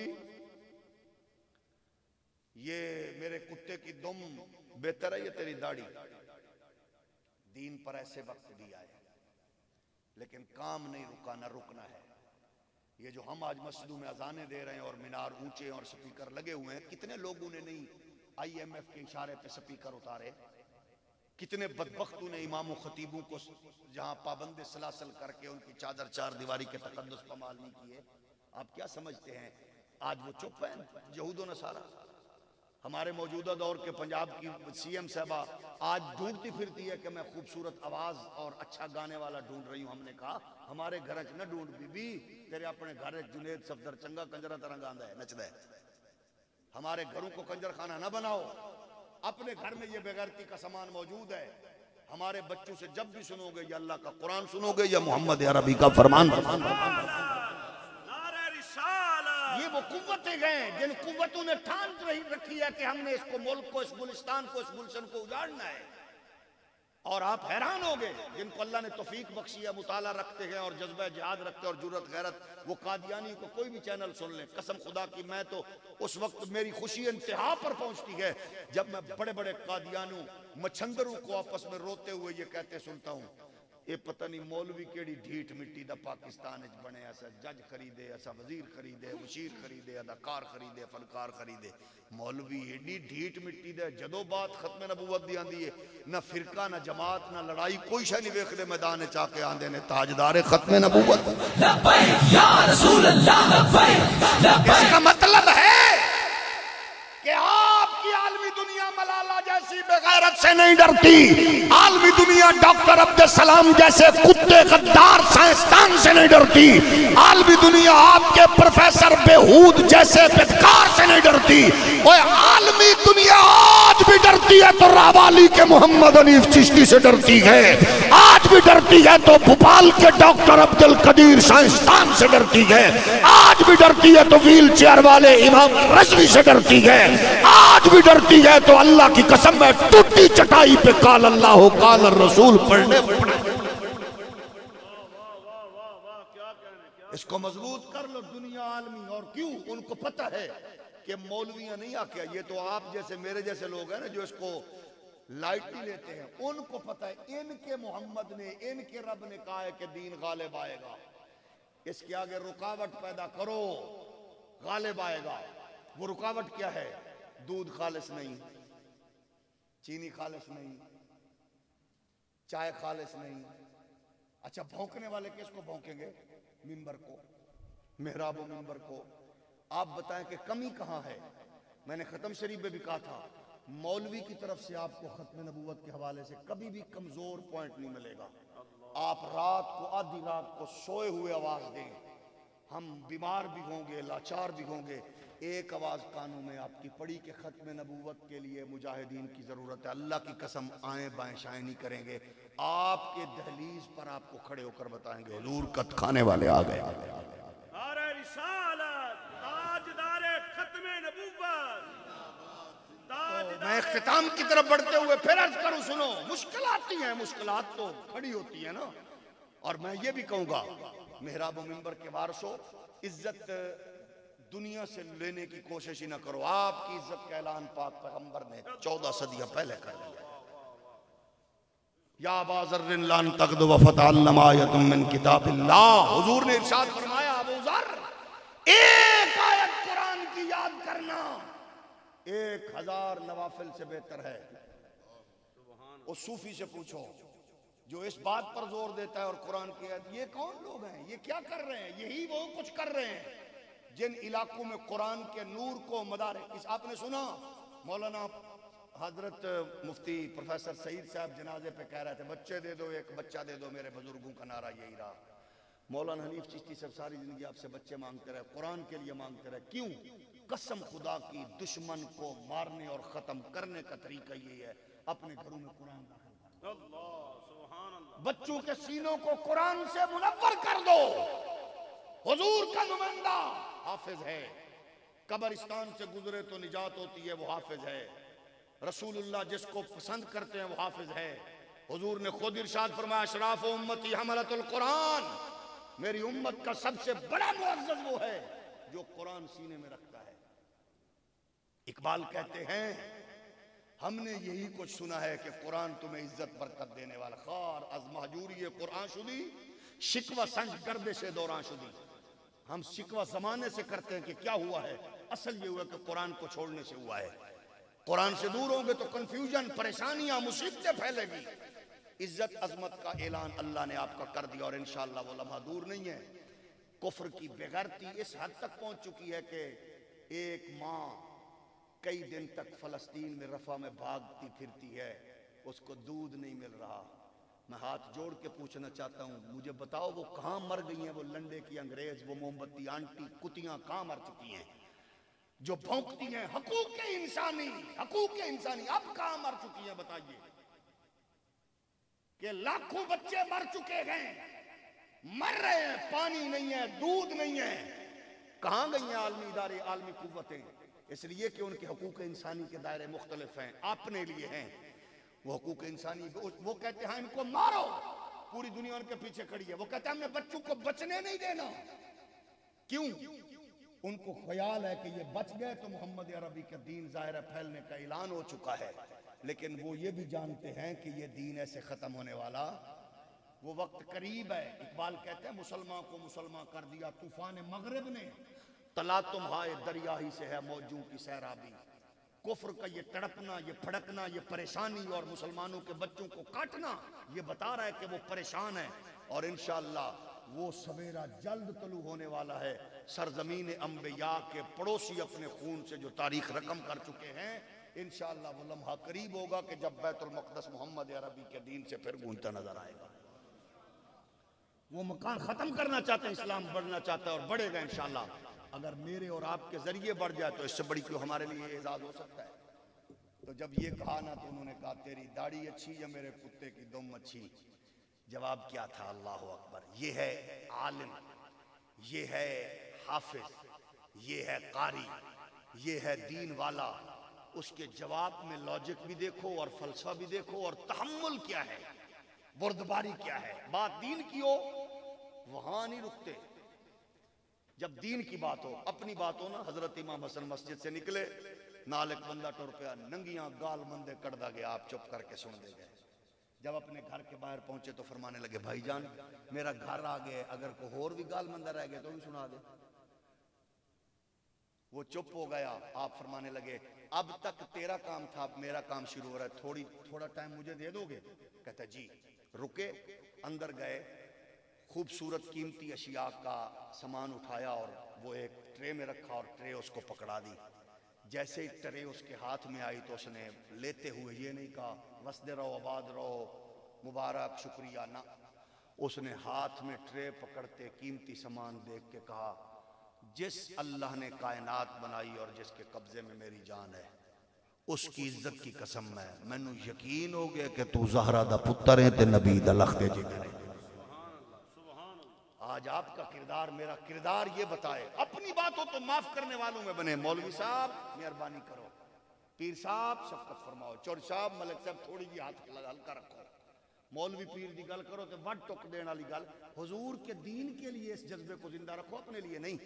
ये मेरे कुत्ते की दुम बेहतर है या तेरी दाढ़ी? दीन पर ऐसे वक्त दिया है, लेकिन काम नहीं रुका, ना रुकना है। ये जो हम आज मस्जिदों में अजाने दे रहे हैं और मीनार ऊंचे और स्पीकर लगे हुए हैं, कितने लोगों ने नहीं आईएमएफ के इशारे पे स्पीकर उतारे, कितने बदबख्तों ने इमामों खतीबों को जहां पाबंद सलासल करके उनकी चादर चार दीवारी के तकद्दुस पमाल नहीं किए। आप क्या समझते हैं आज वो चुप हैं यहूद व नसारा? हमारे मौजूदा दौर के पंजाब की सीएम साहबा आज ढूंढती फिरती है कि मैं खूबसूरत आवाज और अच्छा गाने वाला ढूंढ रही हूं। हमने कहा हमारे घर च न ढूंढ बीबी, तेरे अपने घर जुनेद सफदर चंगा कंजरा तरह गांदा है, नचदा है। हमारे घरों को कंजर खाना न बनाओ। अपने घर में ये बेगैरती का सामान मौजूद है। हमारे बच्चों से जब भी सुनोगे या अल्लाह का कुरान सुनोगे या मोहम्मद अरबी का फरमान, ये वो कुव्वतें गए जिन कुव्वतों ने ठान रखी है कि हमने इसको मुल्क को, इस गुलिस्तान को, इस गुलशन को उजाड़ना है। और आप हैरान होगे जिनको अल्लाह ने तौफीक बख्शी है, मुताला रखते हैं और जज्बा जिहाद रखते हैं और जुर्रत गैरत, वो कादियानी को कोई भी चैनल सुन ले, कसम खुदा की मैं तो उस वक्त मेरी खुशी इंतहा पर पहुंचती है जब मैं बड़े बड़े कादियानों मछंदरों को आपस में रोते हुए ये कहते सुनता हूं, ये पता नहीं मौलवी केड़ी ढीठ मिट्टी दा पाकिस्तान च बने, ऐसा जज खरीदे, ऐसा वजीर खरीदे, वशीर खरीदे, अदाकार खरीदे, फनकार खरीदे। मौलवी एडी ढीठ मिट्टी दे, जदों बात खत्म नबूवत दी आंदी है, ना फिरका ना जमात ना लड़ाई, कोई शै नहीं वेखदे, मैदान च आके आंदे ने ताजदार खत्म नबूवत। इसका मतलब है कि आपकी आलमी दुनिया मलाला जैसी बेगैरत से नहीं डरती, आलमी दुनिया डॉक्टर अब्दुल सलाम जैसे कुत्ते गद्दार साइंसदान से नहीं डरती, आलमी दुनिया आपके प्रोफेसर बेहूद जैसे बेकार से नहीं डरती। और आलमी दुनिया आज भी डरती है तो रावाली के मोहम्मद हनीफ चिश्ती से डरती है, आज भी डरती है तो भोपाल के डॉक्टर अब्दुल कदीर साइंसदान से डरती है, आज भी डरती है तो व्हील चेयर वाले इमाम रज़वी से डरती है, आज भी डरती है तो अल्लाह की कसम है टूटी चटाई पे काल अल्लाह हो काल रसूल पढ़ने पड़े। इसको मजबूत कर लो दुनिया आलमी। और क्यों? उनको पता है कि मौलवियां नहीं आके, ये तो आप जैसे मेरे जैसे लोग हैं ना जो इसको लाइटली लेते हैं, उनको पता है इनके मोहम्मद ने, इनके रब ने कहा है कि दीन गालिब आएगा। इसके आगे रुकावट पैदा करो, गालिब आएगा। वो रुकावट क्या है? दूध खालिस नहीं, चीनी खालिस नहीं, चाय खालिस नहीं। अच्छा, भौंकने वाले किसको भौंकेंगे? मिंबर को, मेहराब मिंबर को। आप बताएं कि कमी कहां है? मैंने खत्म शरीफ में भी कहा था, मौलवी की तरफ से आपको खत्म नबूवत के हवाले से कभी भी कमजोर पॉइंट नहीं मिलेगा। आप रात को, आधी रात को सोए हुए आवाज दें, हम बीमार भी होंगे, लाचार भी होंगे, एक आवाज कानों में आपकी पड़ी कि खत्म नबूवत के लिए मुजाहिदीन की जरूरत है। अल्लाह की कसम आए बाएं शाएं नहीं करेंगे, आपके दहलीज पर आपको खड़े होकर बताएंगे हुजूर कत खाने वाले आ गए। नारे रिसालत, ताजदारे खत्म नबूवत, मैं इख्तिताम की तरफ बढ़ते हुए फिर अर्ज करूं, सुनो, मुश्किलात ही हैं, मुश्किलात तो खड़ी होती है ना। और मैं ये भी कहूंगा, मेहराब मिंबर के वारसो, इज्जत दुनिया से लेने की कोशिश ही ना करो। आपकी इज्जत का ऐलान पाक पैगंबर ने चौदह सदियां पहले कर दिया। या बाज़र्रिन लान तक़दु व फ़तअल्लम आयतुम मिन किताबिल्लाह, हुजूर ने इरशाद फरमाया, अबू ज़र, एक आयत कुरान की याद करना एक हजार नवाफिल से बेहतर है। उस सूफी से पूछो जो इस बात पर जोर देता है और कुरान की आयत, ये कौन लोग हैं, ये क्या कर रहे हैं? यही वो कुछ कर रहे हैं जिन इलाकों में कुरान के नूर को मदार। इस आपने सुना मौलाना हजरत मुफ्ती प्रोफेसर सईद साहब जनाजे पे कह रहे थे, बच्चे दे दो, एक बच्चा दे दो, मेरे बुजुर्गों का नारा यही रहा। मौलाना हनीफ चिश्ती साहब सारी जिंदगी आपसे बच्चे मांगते रहे, कुरान के लिए मांगते रहे। क्यों? कसम खुदा की, दुश्मन को मारने और खत्म करने का तरीका यही है, अपने घरों में कुरान दाखिल कर दो, बच्चों के सीनों को कुरान से मुनव्वर कर दो। हुजूर का नुमाइंदा हाफिज है, कब्रिस्तान से गुजरे तो निजात होती है, वो हाफिज है। रसूलुल्लाह जिसको पसंद करते हैं वो हाफिज है। हुजूर ने खुद इरशाद फरमाया, अशराफ उम्मती हमलतुल कुरान, मेरी उम्मत का सबसे बड़ा मुअज्जज वो है जो कुरान सीने में रखता है। इकबाल कहते हैं, हमने यही कुछ सुना है कि कुरान तुम्हें इज्जत बरकत देने वाला। खार अज महजूरी कुरान शुदी, शिकवा संज गर्दिश दौरान शुदी। हम शिकवा जमाने से करते हैं कि क्या हुआ है, असल ये हुआ कि कुरान को छोड़ने से हुआ है। कुरान से दूर होंगे तो कंफ्यूजन, परेशानियां, मुसीबतें फैलेगी। इज्जत अजमत का ऐलान अल्लाह ने आपका कर दिया और इंशाअल्लाह वो लम्हा दूर नहीं है। कुफ्र की बेगैरती इस हद तक पहुंच चुकी है कि एक माँ कई दिन तक फलस्तीन में रफा में भागती फिरती है, उसको दूध नहीं मिल रहा। मैं हाथ जोड़ के पूछना चाहता हूँ, मुझे बताओ वो कहाँ मर गई हैं? वो लंडे की अंग्रेज, वो मोमबत्ती आंटी, कुतियां कहाँ मर चुकी हैं जो भौंकती हैं हकूक के इंसानी, हकूक के इंसानी अब कहाँ मर चुकी हैं? बताइए कि लाखों बच्चे मर चुके हैं, मर रहे हैं, पानी नहीं है, दूध नहीं है। कहाँ गई हैं आलमी इदारे, आलमी कुव्वतें? इसलिए कि उनके हकूक इंसानी के दायरे मुख्तलिफ हैं, अपने लिए हैं वो हकूक इंसानी। वो कहते हैं इनको मारो, पूरी दुनिया उनके पीछे खड़ी है। वो कहते हैं हमने बच्चों को बचने नहीं देना। क्यों? उनको ख्याल है कि ये बच गए तो मोहम्मद अरबी का दीन ज़ाहिर फैलने का ऐलान हो चुका है। लेकिन वो ये भी जानते हैं कि ये दीन ऐसे खत्म होने वाला, वो वक्त करीब है। इकबाल कहते हैं, मुसलमान को मुसलमान कर दिया तूफान मगरिब ने, तला तुम हाय दरिया ही से है मौजों की सैराबी। कुफ्र का ये तड़पना, ये फड़कना, ये परेशानी और मुसलमानों के बच्चों को काटना, ये बता रहा है कि वो परेशान है। और इंशाअल्लाह वो सवेरा जल्द तलू होने वाला है। सरजमीन अंबिया के पड़ोसी अपने खून से जो तारीख रकम कर चुके हैं, इंशाअल्लाह वो लम्हा करीब होगा कि जब बैतुल मक़दस मोहम्मद अरबी के दीन से फिर गूंजता नजर आएगा। वो मकान खत्म करना चाहते हैं, इस्लाम बढ़ना चाहता है और बढ़ेगा इंशाअल्लाह। अगर मेरे और आपके जरिए बढ़ जाए तो इससे बड़ी क्यों हमारे लिए एजाज हो सकता है। तो जब ये कहा ना तो उन्होंने कहा तेरी दाढ़ी अच्छी या मेरे कुत्ते की दुम अच्छी। जवाब क्या था? अल्लाह अकबर। ये है आलिम, ये है हाफिज, ये है कारी, ये है दीन वाला। उसके जवाब में लॉजिक भी देखो और फलसफा भी देखो और तहम्मुल क्या है, बुर्दबारी क्या है। बात दीन की हो वहां नहीं रुकते। जब दीन की बात हो, अपनी बात हो ना, हजरत इमाम हसन मस्जिद से निकले, नाल एक बंदा टुर पिया, नंगियां गाल मंदे कटदा गया, आप चुप करके सुन दे गए। जब अपने घर के बाहर पहुंचे तो फरमाने लगे भाईजान मेरा घर आ गया, अगर कोई और भी गाल मंदा रह गया तो भी सुना दे। वो चुप हो गया। आप फरमाने लगे अब तक तेरा काम था, अब मेरा काम शुरू हो रहा है, थोड़ी थोड़ा टाइम मुझे दे दोगे? कहता जी। रुके, अंदर गए, खूबसूरत कीमती अशिया का सामान उठाया और वो एक ट्रे में रखा और ट्रे उसको पकड़ा दी। जैसे ही ट्रे उसके हाथ में आई तो उसने लेते हुए ये नहीं कहा वसदे रहो, आबाद रहो, मुबारक, शुक्रिया, ना। उसने हाथ में ट्रे पकड़ते कीमती सामान देख के कहा जिस अल्लाह ने कायनात बनाई और जिसके कब्जे में मेरी जान है उसकी इज्जत की कसम है, मैनू यकीन हो गया कि तू ज़हरा दा पुत्र है ते नबी दा लखते जिगर है। आज आपका किरदार मेरा किरदार ये बताए, अपनी बात हो तो माफ करने वालों में बने। मौलवी साहब मेहरबानी करो, पीर साहब शफकत फरमाओ, चौर साहब मलिक साहब थोड़ी जी हाथ हल्का रखो। मौलवी पीर की गल करो तो वट टुक देने वाली गल, हुजूर के दीन के लिए इस जज्बे को जिंदा रखो, अपने लिए नहीं।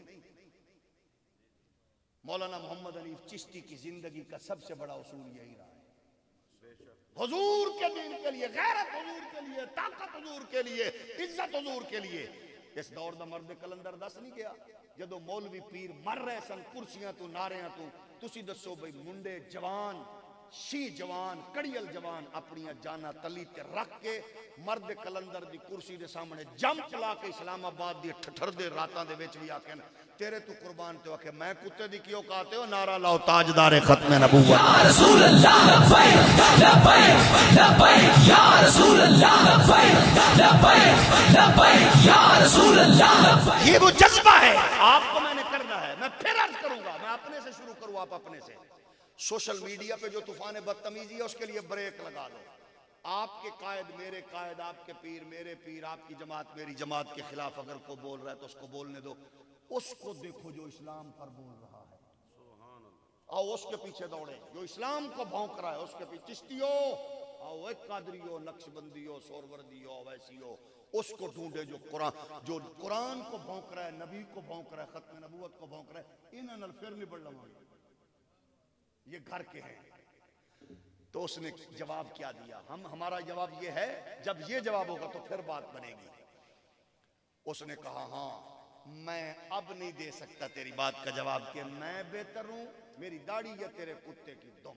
मौलाना मोहम्मद हनीफ चिश्ती की जिंदगी का सबसे बड़ा उसूल यही रहा है, हुजूर के दीन के लिए, गैरत हुजूर के लिए, ताकत हुजूर के लिए, इज्जत हुजूर के लिए। इस दौर दा मर्द कलंदर दस नहीं गया जदों मौलवी पीर मर रहे सन कुर्सियां तू नारियां तू, तुसी दसो बई मुंडे जवान, शी जवान, कड़ियल जवान अपनी जाना तली ते रख के मर्द कलंदर दी कुर्सी दे सामने जम चला के इस्लामाबाद दी ठठरदे रातां दे विच भी आखन तेरे तू कुर्बान ते आखे मैं कुत्ते दी क्यों कहते हो, नारा लाओ ताजदार खत्म नबूवत या रसूल अल्लाह लब्बैक लब्बैक लब्बैक या रसूल अल्लाह लब्बैक लब्बैक लब्बैक या रसूल अल्लाह लब्बैक। ये वो जज्बा है आपको मैंने करना है। मैं फिर अर्ज करूंगा, मैं अपने से शुरू करूं, आप अपने से। सोशल मीडिया पे जो तूफान बदतमीजी है उसके लिए ब्रेक लगा दो। आपके कायद मेरे कायद, आपके पीर मेरे पीर, आपकी जमात मेरी जमात के खिलाफ अगर को बोल रहा है तो उसको बोलने दो। उसको देखो जो इस्लाम पर बोल रहा है, आओ उसके पीछे दौड़े। जो इस्लाम को भौंक रहा है उसके पीछे, चिश्तियो आओ, एक कादरियो, नक्शबंदियो, सोरवर्दियो, वैसियो, उसको ढूंढे जो कुरान जो कुरान को भौंक रहा है, नबी को भौंक रहा है, खत्म नबूवत को भौंक रहा है। इन नल फिर नहीं बढ़ लगा, ये घर के हैं। तो उसने जवाब क्या दिया? हम हमारा जवाब ये है, जब ये जवाब होगा तो फिर बात बनेगी। उसने कहा हाँ मैं अब नहीं दे सकता तेरी बात का जवाब कि मैं बेहतर हूं, मेरी दाढ़ी या तेरे कुत्ते की दुम,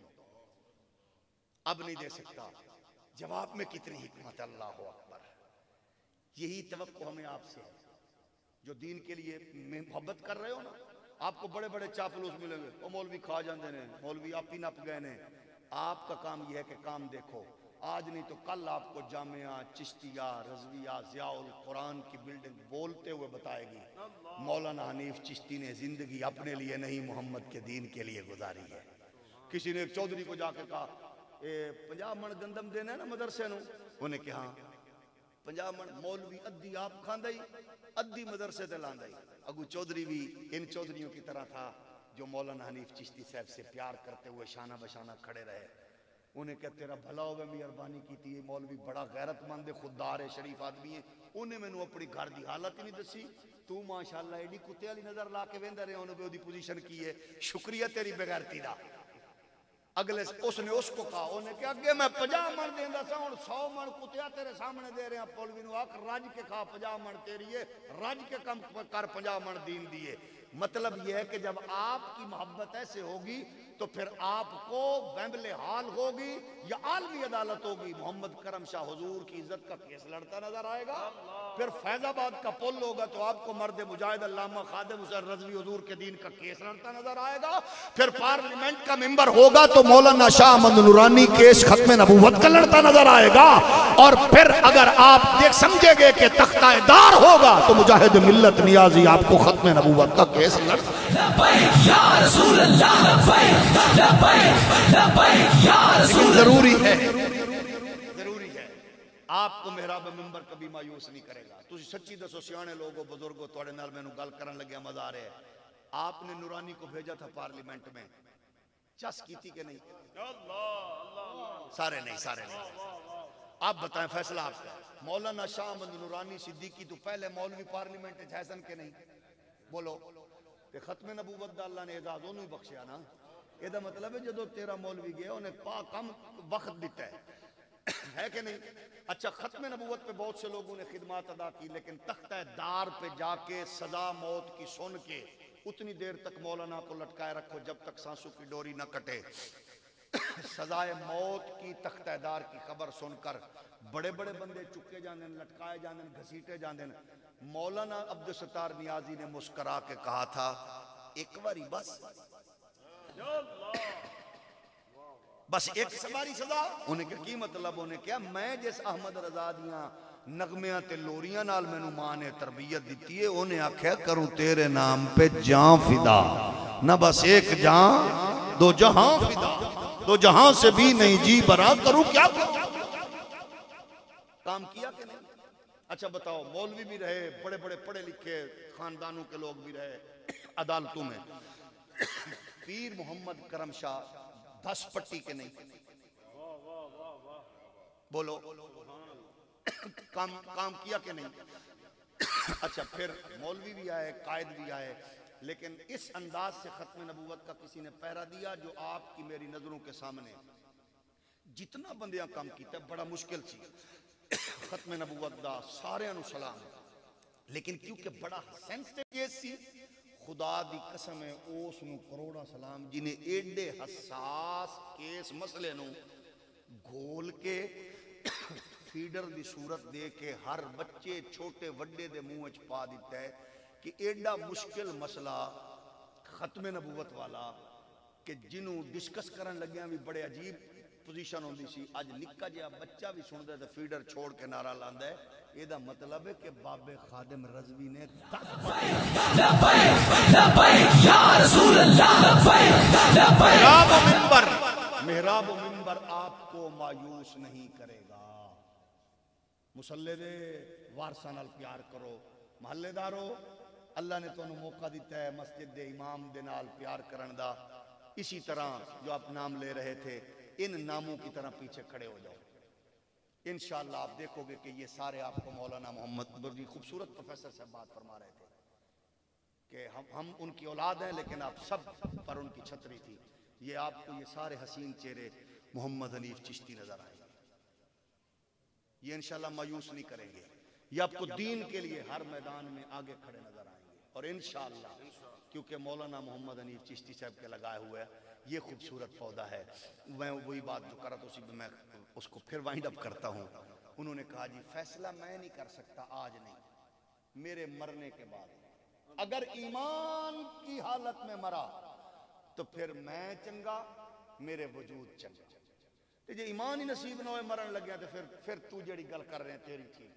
अब नहीं दे सकता। जवाब में कितनी हिकमत, अल्लाह अकबर। यही तवक्को हमें आपसे है जो दीन के लिए मोहब्बत कर रहे हो ना। आपको बड़े बड़े चापलूस मिलेंगे, वो मौलवी खा जाते हैं, मौलवी आप ही नप गए ने। आपका काम यह है कि काम देखो, आज नहीं तो कल आपको जामिया, चिश्तिया, रज़विया, ज़ियाउल कुरान की बिल्डिंग बोलते हुए बताएगी। मौलाना हनीफ चिश्ती ने जिंदगी अपने लिए नहीं मोहम्मद के दीन के लिए गुजारी है। किसी ने एक चौधरी को जाके कहा ए पंजाब मन गंदम देना है ना मदरसे नूं, उन्हें कहा पंजाब मन, मौलवी अद्धी आप खांदा ही अद्धी मदरसे ते लांदा ही। अगू चौधरी भी इन चौधरियों की तरह था जो मौलाना हनीफ चिश्ती साहब से प्यार करते हुए शाना बशाना खड़े रहे। उन्हें क्या तेरा भला होवे, मेहरबानी की, मौलवी बड़ा गैरतमंद है, खुददार है, शरीफ आदमी है। उन्हें मैनू अपनी घर की हालत ही नहीं दसी। तू माशाअल्लाह एडी कुत्ते वाली नजर ला के वेंदा रहे, उन्हें ओदी पोजीशन की है, शुक्रिया तेरी बेगैरती दा। अगले उसने उसको कहा, उन्हें क्या अगे मैं पचास मन देंदा सा, हुण सौ मन कुत्तिया तेरे सामने दे रहे हैं। मौलवी नू आख रज के खा, पचास मन तेरी है, रज के कम कर, पचास मन दीन दिए। मतलब यह है कि जब आपकी मोहब्बत ऐसे होगी तो फिर आपको बैम्बले हाल होगी या आलमी अदालत होगी। मोहम्मद करम शाह हुजूर की इज्जत का केस लड़ता नजर आएगा। फिर फैजाबाद का पुल होगा तो आपको मर्द मुजाहिद अल्लामा खादिम हुसैन रज़वी हुजूर के दीन का केस लड़ता नजर आएगा। फिर पार्लियामेंट का मेंबर होगा तो मौलाना शाह अहमद नूरानी केस खत्म नबूवत का लड़ता नजर आएगा। और फिर अगर आप देख समझेंगे कि तख्ताएदार होगा तो मुजाहिद मिल्लत नियाजी आपको खत्म नबूवत का केस लड़ता। जरूरी है, जरूरी है आपको मेहराब मिंबर कभी मायूस नहीं करेगा। तुम सच्ची दसो, सियाने लोगो, बुजुर्गो, थोड़े नाल मैनू गल करन लगे मजा आ रहा है। आपने नूरानी को भेजा था पार्लियामेंट में, चस की थी कि नहीं? सारे नहीं, सारे नहीं। आप बताएं, फैसला आपका। मौलाना शाह अहमद नूरानी सिद्दीकी तो पहले मौलवी पार्लियामेंट हैसन के नहीं? बोलो। खत्म नबूवत दा अल्लाह ने एजाज ओनू बख्शिया ना। ਇਹਦਾ मतलब है जो तेरा मौलवी गया उन्हें पा कम वक्त दिता है। है कि नहीं? अच्छा, खत्म नबूवत पे बहुत से लोगों ने खिदमत अदा की, लेकिन तख्ता दार पे जाके सजा मौत की सुन के उतनी देर तक मौलाना को लटकाए रखो जब तक सांसों की डोरी न कटे। सजाए मौत की तख्तेदार की खबर सुनकर बड़े बड़े बंदे चुके जाने, लटकाए जाने, घसीटे जाने। मौलाना अब्दुल सत्तार नियाजी ने मुस्करा के कहा था, एक बारी बस, बस एक सवारी सदा। उन्हें क्या की मतलब? उन्हें क्या, मैं जिस अहमद रजा दियां नगमियां ते लोरियां नाल मैनू मां ने तरबियत दी है, उन्हें आख्या करूं तेरे नाम पे जान फिदा, ना बस एक जान दो जहां फिदा, दो जहां से भी नहीं जी बरा, करूं क्या करूं? काम किया कि नहीं? अच्छा बताओ, मौलवी भी रहे, बड़े बड़े पढ़े लिखे खानदानों के लोग भी रहे अदालतों में। पीर मोहम्मद करम शाह दस पट्टी के नहीं? बोलो, काम काम किया कि नहीं? अच्छा, फिर मौलवी भी आए, कायद भी आए, लेकिन इस अंदाज से खत्म नबूवत का किसी ने पहरा दिया जो आपकी मेरी नजरों के सामने जितना बंदियां काम किया बड़ा मुश्किल सी। खत्म नबूवत दा सारियां नु सलाम, लेकिन क्योंकि बड़ा सेंसिटिव केस सी, खुदा दी कसम है उस नु करोड़ा सलाम जिन्हें एडे हसास केस मसले नु घोल के फीडर दी सूरत दे के हर बच्चे छोटे वड्डे दे मुंह च पा दिता है कि एडा मुश्किल मसला खत्म नबूवत वाला कि जिन्हों डिस्कस करन लग्या भी बड़े अजीब पोजीशन होंदी सी। अज निक्का जिहा बच्चा भी सुनदा है तो फीडर छोड़ के नारा लांदा है। एदा मतलब है कि बाबे खादिम रज़वी ने मेहराब मिंबर आपको मायूस नहीं करेगा। मुसल्ले दे वारसा नाल प्यार करो। महल्लेदारो, अल्लाह ने तुहानू मौका दिता है मस्जिद दे इमाम दे नाल प्यार करन दा। इसी तरह जो आप नाम ले रहे थे, इन नामों की तरह पीछे खड़े हो जाओ। इंशाअल्लाह आप देखोगे कि ये सारे आपको मौलाना मोहम्मद बड़ी खूबसूरत प्रोफेसर साहब बात फरमा रहे थे कि हम हम उनकी औलाद हैं, लेकिन आप सब पर उनकी छतरी थी। ये आपको ये सारे हसीन चेहरे मोहम्मद हनीफ चिश्ती नजर आएंगे। ये इंशाअल्लाह मायूस नहीं करेंगे। ये आपको दीन के लिए हर मैदान में आगे खड़े नजर आएंगे। और इंशाअल्लाह क्योंकि मौलाना मोहम्मद हनीफ चिश्ती साहब के लगाए हुए ये खूबसूरत पौधा है। मैं वही बात जो करा तो उसी में मैं उसको फिर वाइंड अप करता हूँ। उन्होंने कहा जी फैसला मैं नहीं कर सकता, आज नहीं, मेरे मरने के बाद। अगर ईमान की हालत में मरा तो फिर मैं चंगा, मेरे वजूद चंगा। तो जे ईमान ही नसीब ना हो मरण लग गया तो फिर फिर तू जड़ी गल कर रहे हैं तेरी ठीक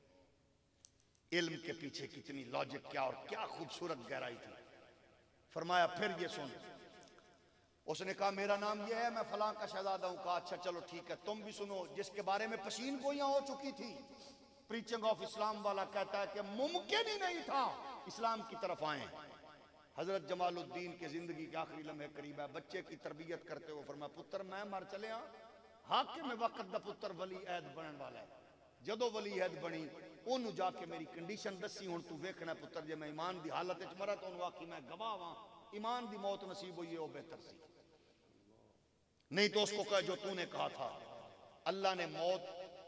है। इल्म के पीछे कितनी लॉजिक क्या और क्या खूबसूरत गहराई थी। फरमाया फिर ये सुन। उसने कहा मेरा नाम ये है, मैं फलां का शहजादा हूं। कहा अच्छा चलो ठीक है, तुम भी सुनो। जिसके बारे में पशीन गोइयां हो चुकी थी, प्रीचिंग ऑफ इस्लाम वाला कहता है कि मुमकिन ही नहीं था इस्लाम की तरफ आए। हजरत जमालुद्दीन के जिंदगी के आखिरी लम्हे करीब है। बच्चे की तरबियत करते हुए फरमाया पुत्र मैं मर चले हाँ, हाकिम वक्त दा पुत्र वली ऐद बनने वाला है। जदों वली ऐद बनी ओनू जाके मेरी कंडीशन दसी, हुण तू वेखना पुत्र जे मैं ईमान दी हालत विच मरा तो ओनू आखी मैं गवाह हां, ईमान दी मौत नसीब हुई है वो बेहतर सी। नहीं तो उसको कह जो तूने कहा था। अल्लाह ने मौत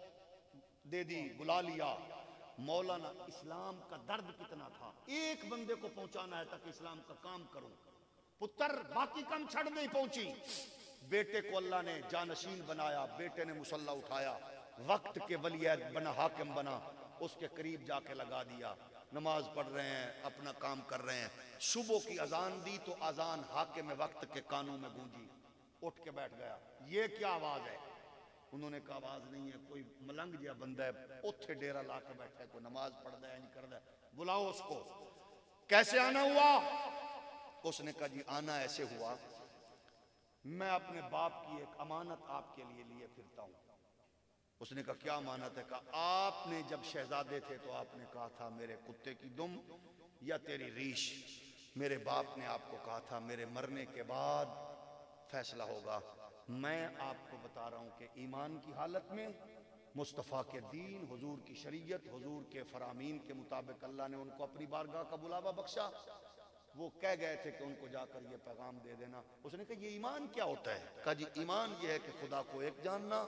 दे दी, बुला लिया। मौलाना इस्लाम का दर्द कितना था, एक बंदे को पहुंचाना है ताकि इस्लाम का काम करूं। पुत्र बाकी काम छड़ नहीं पहुंची। बेटे को अल्लाह ने जानशीन बनाया, बेटे ने मुसल्ला उठाया, वक्त के वलीयत बना, हाकिम बना, उसके करीब जाके लगा दिया। नमाज पढ़ रहे हैं, अपना काम कर रहे हैं। सुबह की अजान दी तो अजान हाकिम वक्त के कानों में गूंजी। उठ के बैठ गया, ये क्या आवाज है? उन्होंने कहा आवाज नहीं है, कोई मलंग जिहा बंदा है उथे डेरा ला के बैठा है, कोई नमाज पढ़ता है नहीं करता है, बुलाओ उसको। कैसे आना हुआ? उसने कहा जी आना ऐसे हुआ, मैं अपने बाप की एक अमानत आपके लिए लिए फिरता हूं। उसने कहा क्या अमानत है? कहा आपने जब शहजादे थे तो आपने कहा था मेरे कुत्ते की दुम या तेरी रीश। मेरे बाप ने आपको कहा था मेरे मरने के बाद फैसला होगा। मैं आपको बता रहा हूं कि ईमान की हालत में मुस्तफ़ा के दीन, हुजूर की शरीयत, हुजूर के फरामीन के मुताबिक अल्लाह ने उनको अपनी बारगाह का बुलावा बख्शा। वो कह गए थे कि उनको जाकर ये पैगाम दे देना। उसने कहा ये ईमान क्या होता है? कहा जी ईमान ये है कि खुदा को एक जानना,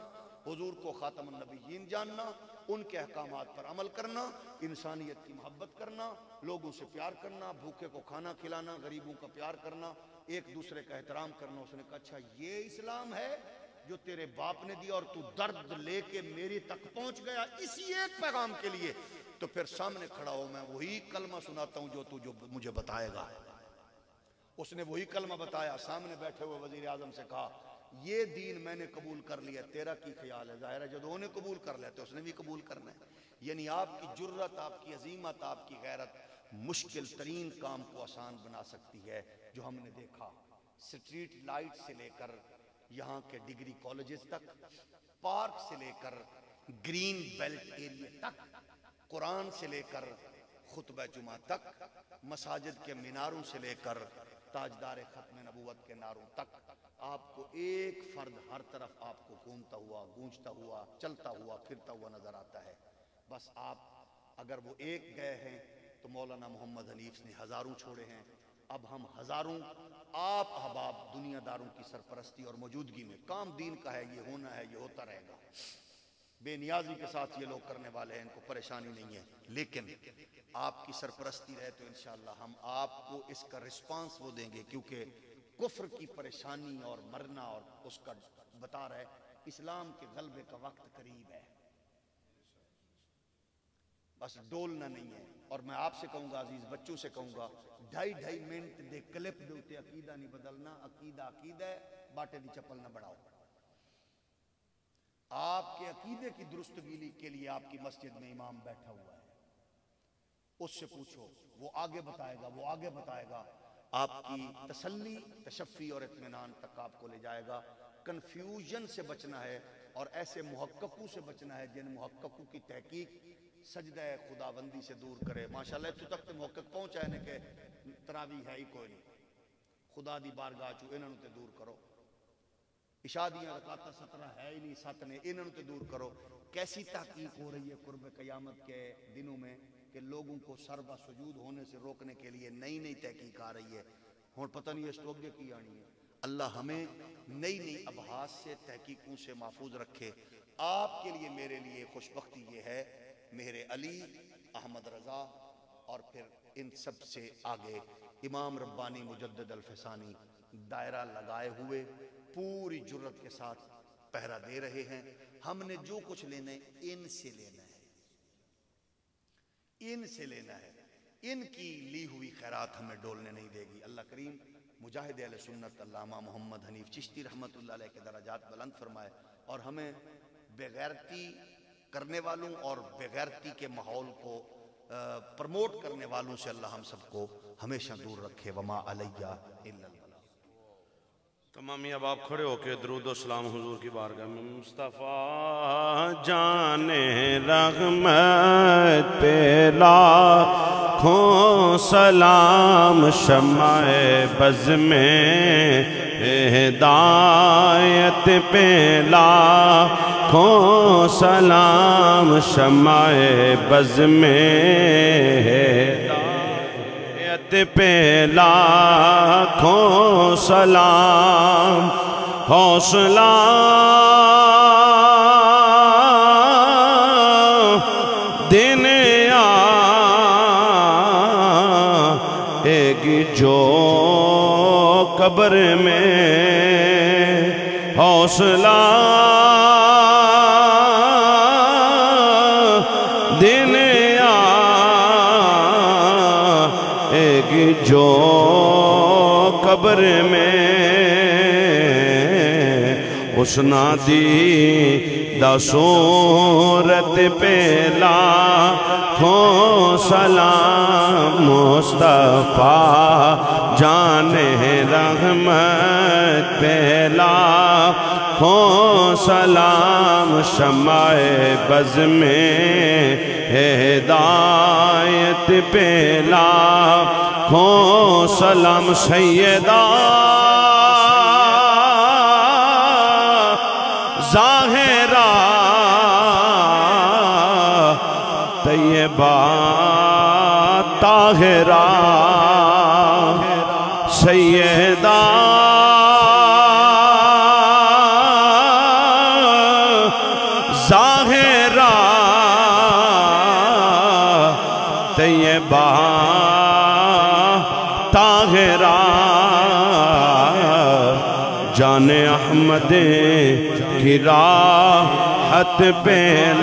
हुजूर को खातमुन नबिय्यीन जानना, उनके अहकामात पर अमल करना, इंसानियत की मोहब्बत करना, लोगों से प्यार करना, भूखे को खाना खिलाना, गरीबों का प्यार करना, एक दूसरे का एहतराम करना। उसने कहा अच्छा ये इस्लाम है जो तेरे बाप ने दिया और तू दर्द लेके मेरी तक पहुंच गया इसी एक पैगाम के लिए, तो फिर सामने खड़ा हो, मैं वही कलमा सुनाता हूं जो तू जो मुझे बताएगा। उसने वही कलमा बताया। सामने बैठे हुए वजीर आजम से कहा ये दीन मैंने कबूल कर लिया, तेरा की ख्याल है? जाहिर है जो दोनों कबूल कर लेते उसने भी कबूल करना है। यानी आपकी जुर्रत, आपकी अजीमत, आपकी गैरत मुश्किल तरीन काम को आसान बना सकती है। जो हमने देखा स्ट्रीट लाइट से लेकर यहाँ के डिग्री कॉलेजेस तक, पार्क से लेकर ग्रीन बेल्ट एरिया तक, कुरान से लेकर खुतबा जुमा तक, मसाजिद के मीनारों से लेकर ताजदार खत्म नबूवत के नारों तक, आपको एक फर्द हर तरफ आपको घूमता हुआ, गूंजता हुआ, चलता हुआ, फिरता हुआ नजर आता है। बस आप अगर वो एक गए हैं तो मौलाना मोहम्मद हनीफ ने हजारों छोड़े हैं। अब हम हजारों आप अहबाब दुनियादारों की सरपरस्ती और मौजूदगी में, काम दीन का है, ये होना है, ये होता रहेगा, बेनियाजी के साथ ये लोग करने वाले हैं, इनको परेशानी नहीं है। लेकिन आपकी सरपरस्ती रहे तो इंशाअल्लाह हम आपको इसका रिस्पांस वो देंगे, क्योंकि कुफ्र की परेशानी और मरना और उसका बता रहे इस्लाम के गलबे का वक्त करीब है, बस डोलना नहीं है। और मैं आपसे कहूंगा, अजीज बच्चों से कहूंगा, ढाई ढाई मिनट दे क्लिप दे उत्ते अकीदा नहीं बदलना, अकीदा अकीदा है, बाटे दी चप्पल ना बढ़ाओ। आपके अकीदे की दुरुस्तगी के लिए आपकी मस्जिद में इमाम बैठा हुआ है, उससे पूछो, वो आगे बताएगा, वो आगे बताएगा, आपकी तसल्ली, तशफ़ी और इत्मीनान तक आपको ले जाएगा। कन्फ्यूजन से बचना है और ऐसे मुहक्ककों से बचना है जिन मुहक्ककों की तहकीक सजदा खुदाबंदी से दूर करे। माशाल्लाह तू तक मुहक्कक पहुंचाए ने के तरावी है ही कोई नहीं, खुदा दी बारगाह चू इन्हों ते दूर करो, इशा दियां रकातां सत्रह है ही नहीं, सत ने, इन्हों ते दूर करो। कैसी तहकीक हो रही है कुर्ब क़यामत के दिनों में कि लोगों को सरबा सुजूद होने से रोकने के लिए नई नई तहकीक आ रही है। हुण पता नहीं इस तो अगे की आनी है। अल्लाह हमें नई नई अबहास से, तहकीकों से महफूज रखे। आपके लिए, मेरे लिए खुशबख्ती ये है, मेरे अली, अहमद रज़ा और फिर इन सब से आगे इमाम रब्बानी मुजद्दिद अल-फ़सानी दायरा लगाए हुए पूरी जुर्रत के साथ पहरा दे रहे हैं। हमने जो कुछ लेना है इनसे लेना है, इनसे लेना है, इनकी ली हुई खैरात हमें डोलने नहीं देगी। अल्लाह करीम मुजाहिद अहले सुन्नत अल्लामा मोहम्मद हनीफ चिश्ती रहमतुल्लाह अलैह के दराजात बुलंद फरमाए और हमें बेगैरती करने वालों और बेगैरती के माहौल को प्रमोट करने वालों से अल्लाह हम सबको हमेशा दूर रखे। वमा अलैया इल्लल बलाग। तमामी अब आप खड़े होके दरूद और सलाम हुजूर की बारगाह में। मुस्तफ़ा जाने रहमत पे लाखों सलाम, शमाए बज़ में हिदायत पे लाखों सलाम, शमाए बज़ में हिदायत पे लाखों सलाम। हौसला देने आएगी जो कब्र में, हौसला देने आएगी जो कब्र में। उसना दी दसूरत पे लाखों सलाम, मुस्तफ़ा जाने रहमत पे लाखों सलाम, शमाए बज़ में हिदायत पे लाखों सलाम। सैयदा ज़ाहिरा तैयबा ताहिरा, सैयदा तैयबा ताहिरा जाने अहमद की राहत पे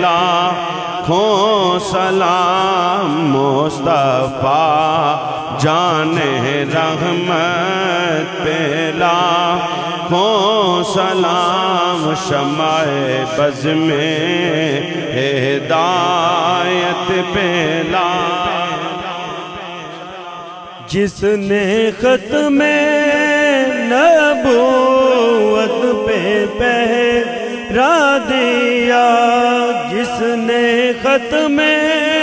लाखों सलाम मुस्तफा जाने रहमत पे लाखों सलाम शमाए बज़ में हिदायत पे ला जिसने ख़त्मे नबूवत पे पहरा दिया, जिसने ख़त्मे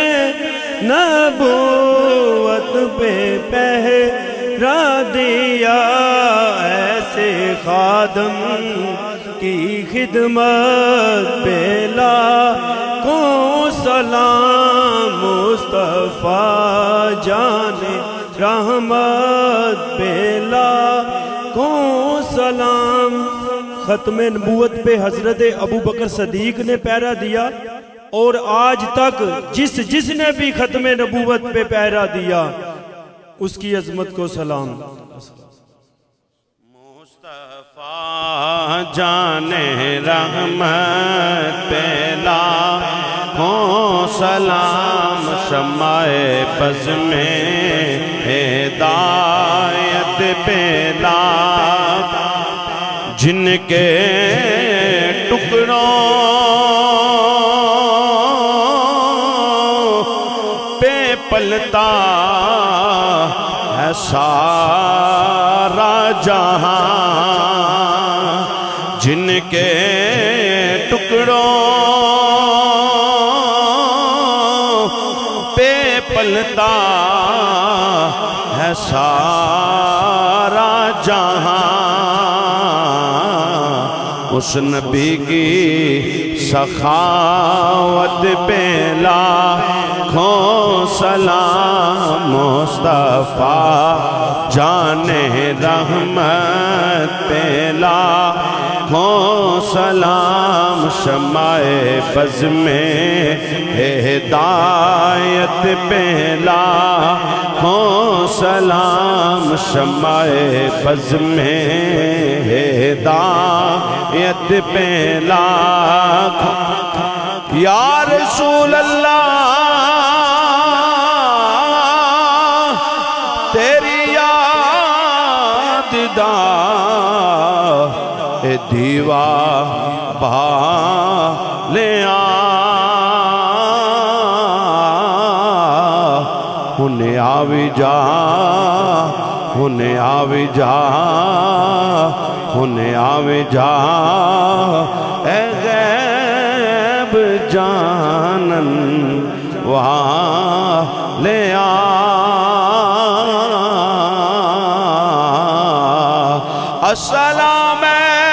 नबूवत पे पहरा दिया, ऐसे खादम की खिदमत पे लाखों सलाम मुस्तफा जाने रहमत पे लाखों सलाम। ख़त्म नबूवत पे हजरत अबू बकर सदीक ने पहरा दिया और आज तक जिस जिसने भी ख़त्म नबूवत पे पहरा दिया उसकी अजमत को सलाम। मुस्तफा जाने रहमत पे लाखों सलाम शमाए बज़ में हिदायत पे ला जिनके टुकड़ों पे पलता है सारा जहां, जिनके टुकड़ों पे पलता है सारा जहां, उस नबी की सखावत पे लाखों सलाम मुस्तफा जाने रहमत पे लाखों सलाम शमाए बज़ में हिदायत पे लाखों सलाम शमाए बज़ में हिदायत पे लाखों। या रसूल अल्लाह तेरी याद दा ए दीवा भाले हुने आवी जा हुने आवी जा हुने आवी जा ए गैब जानन वहाँ ले आ अस्सलाम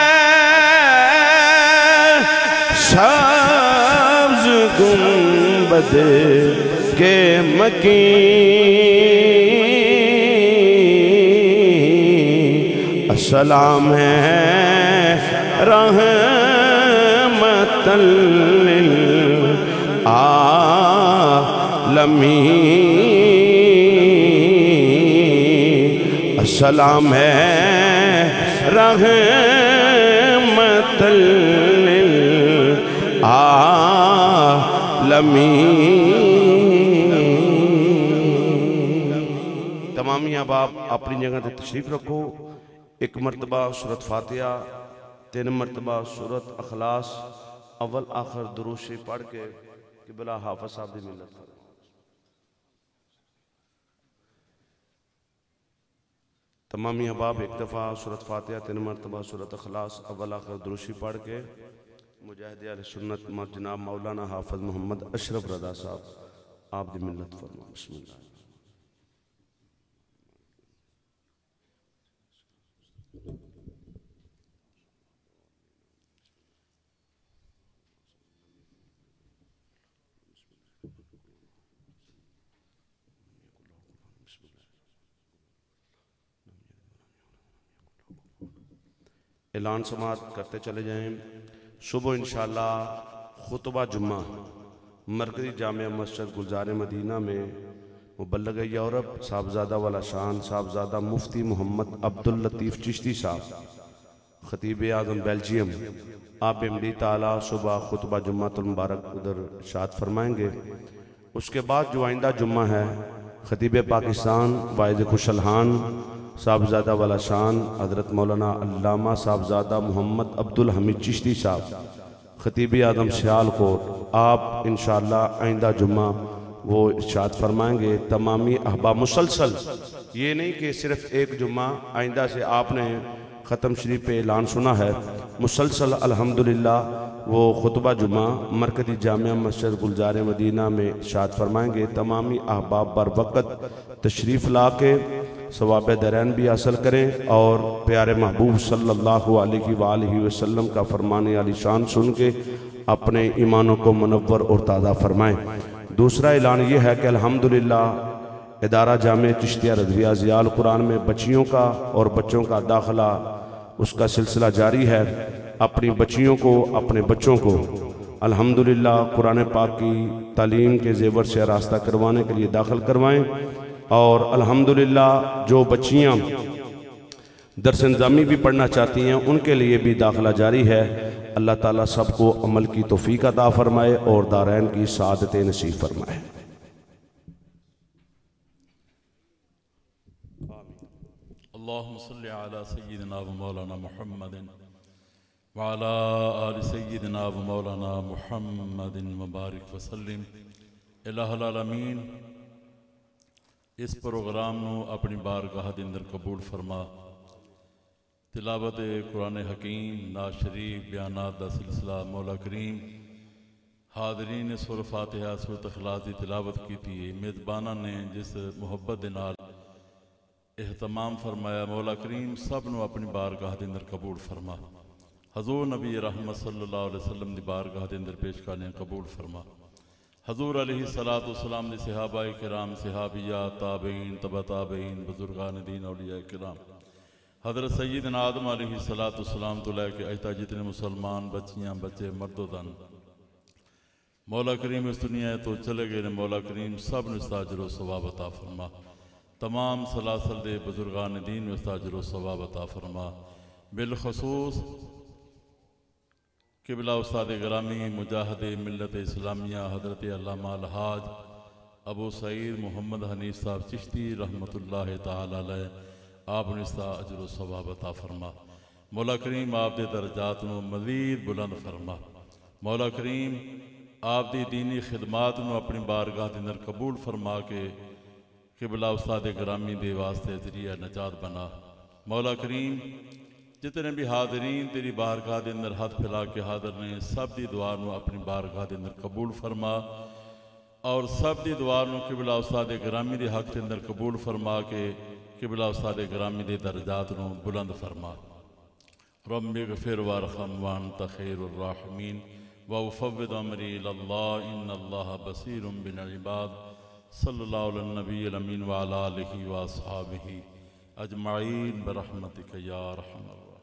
सब्ज़ गुंबद के मकीन, अस्सलाम है रहमतल लिल आलमीन, अस्सलाम है रहमतल लिल आलमीन। तमामी अहबाब अपनी जगह पर तशरीफ रखो। एक मरतबा सूरत फातिहा, तीन मरतबा सूरत अखलास अव्वल आखिर दुरूद शरीफ पढ़ के क़िबला हाफ़िज़ साहब की मिन्नत करो। तमामी अहबाब एक दफ़ा सूरत फातिहा, तीन मरतबा सूरत अखलास अव्वल आखिर दुरूद शरीफ पढ़ के मुजाहिद अहले सुन्नत जनाब मौलाना हाफ़िज़ मोहम्मद अशरफ रज़ा साहब आप दी मिन्नत फरमा। बिस्मिल्लाह। ऐलान समात करते चले जाएं। सुबह इंशाअल्लाह खुतबा जुम्मा मरकज़ी जामिया मस्जिद गुलजार मदीना में मुबल्लग यूरोप साहबजादा वाला शान साहबजादा मुफ्ती मोहम्मद अब्दुल लतीफ़ चिश्ती साहब, ख़तीब आज़म बेल्जियम, आप इमली ताला सुबह खुतबा जुम्मतुल मुबारक उधर शाद फरमाएंगे। उसके बाद जो आइंदा जुम्मा है ख़तीब पाकिस्तान वाइज़ खुशलहान साहबजादा वाला शान हज़रत मौलाना अल्लामा साहबजादा मोहम्मद अब्दुल हमीद चिश्ती साहब, ख़तीब आज़म सियालकोट, आप इंशाअल्लाह आइंदा जुम्मा वो इरशाद फरमाएंगे। तमामी अहबाब मुसलसल, ये नहीं कि सिर्फ एक जुम्मा, आइंदा से आपने ख़त्म शरीफ पे ऐलान सुना है, मुसलसल अल्हम्दुलिल्लाह वो खुतबा जुम्मा मरकज़ी जामिया मस्जिद गुलजार मदीना में इरशाद फरमाएंगे। तमामी अहबाब बर वक़्त तशरीफ़ ला के सवाब दरैन भी हासिल करें और प्यारे महबूब सल्लल्लाहु अलैहि वालैहि वसल्लम का फरमाने वाली शान सुन के अपने ईमानों को मुनव्वर और ताज़ा फरमाएँ। दूसरा ऐलान ये है कि अल्हम्दुलिल्लाह इदारा जामे चिश्तिया रज़विया ज़ियाल कुरान में बच्चियों का और बच्चों का दाखिला उसका सिलसिला जारी है। अपनी बच्चियों को अपने बच्चों को अल्हम्दुलिल्लाह कुरान पाक की तालीम के ज़ेवर से रास्ता करवाने के लिए दाखिल करवाएं। और अल्हम्दुलिल्लाह जो बच्चियाँ दरस निज़ामी भी पढ़ना चाहती हैं उनके लिए भी दाखिला जारी है। अल्लाह ताला सबको अमल की तौफीक अता फरमाए और दारैन की सादतें नसीब फरमाए। अल्लाहुम्मा सल्लि अला सय्यिदिना व मौलाना मुहम्मदिन व अला आलि सय्यिदिना व मौलाना मुहम्मदिन व बारिक व सल्लिम। इलाहुल आलमीन इस प्रोग्राम नू अपनी बारगाह दे अंदर कबूल फरमा। तिलावत कुरान हकीम नात शरीफ बयानात दा सिलसिला मौला करीम हाज़रीन सूरह फातिहा सूरत इखलास की तिलावत की थी। मेज़बाना ने जिस मुहब्बत दे नाल एहतमाम फरमाया, मौला करीम सब नू अपनी बारगाह दे अंदर कबूल फरमा। हजूर नबी रहमत सल्लल्लाहु अलैहि वसल्लम दी बारगाह दे अंदर पेश करने कबूल फरमा। हजूर अलैहि सलातो सलाम दी सहाबाए किराम, सहाबिया, ताबईन, तबा ताबईन, बुजुर्गान दीन, औलिया किराम, हज़रत सय्यदना आदम अलैहि सलातो सलाम तो लैके अज तक जितने मुसलमान बच्चियाँ बच्चे मर्दोदन मौला करीम इस दुनिया तो चले गए ने, मौला करीम सब ने इस्ताजरो सवाब अता फरमा। तमाम सलासल दे बुजुर्गान दीन में इस्ताजरो सवाब अता फरमा। बिलखसूस किबला उस्ताद ग्रामी मुजाहिद मिल्लत इस्लामिया हज़रत अल्लामा अलहाज अबू सईद मोहम्मद हनीफ साहब चिश्ती रहमतुल्लाह ताला अलैह, आपने इस्ताजरो सवाब अता फरमा। मौला करीम आप दे दर्जात नू मज़ीद बुलंद फरमा। मौला करीम आप दी दीनी खिदमात नू अपनी बारगाह दे अंदर कबूल फरमा के किबला उस्ताद ग्रामी दे वास्ते जरिया नजात बना। मौला करीम जितने भी हाज़रीन तेरी बारगाह दे अंदर हाथ फैला के हाज़र ने, सब दी दुआ नू अपनी बारगाह दे अंदर कबूल फरमा और सब दी दुआ नू किबला उस्ताद ग्रामी दे हक दे अंदर कबूल फरमा के किबला उस्ताद ग्रामी दे दर्जात नू बुलंद फरमा। रब्बि ग़फिर वरहम व अंत खैरुर राहिमीन व उफ़व्विद अमरी इलल्लाह इन्नल्लाह बसीरुम बिल इबाद। सल्लल्लाहु अलैहि नबील अमीन व अला आलिहि व अस्हाबिहि अजमाइन बरहमतिक या रहमान।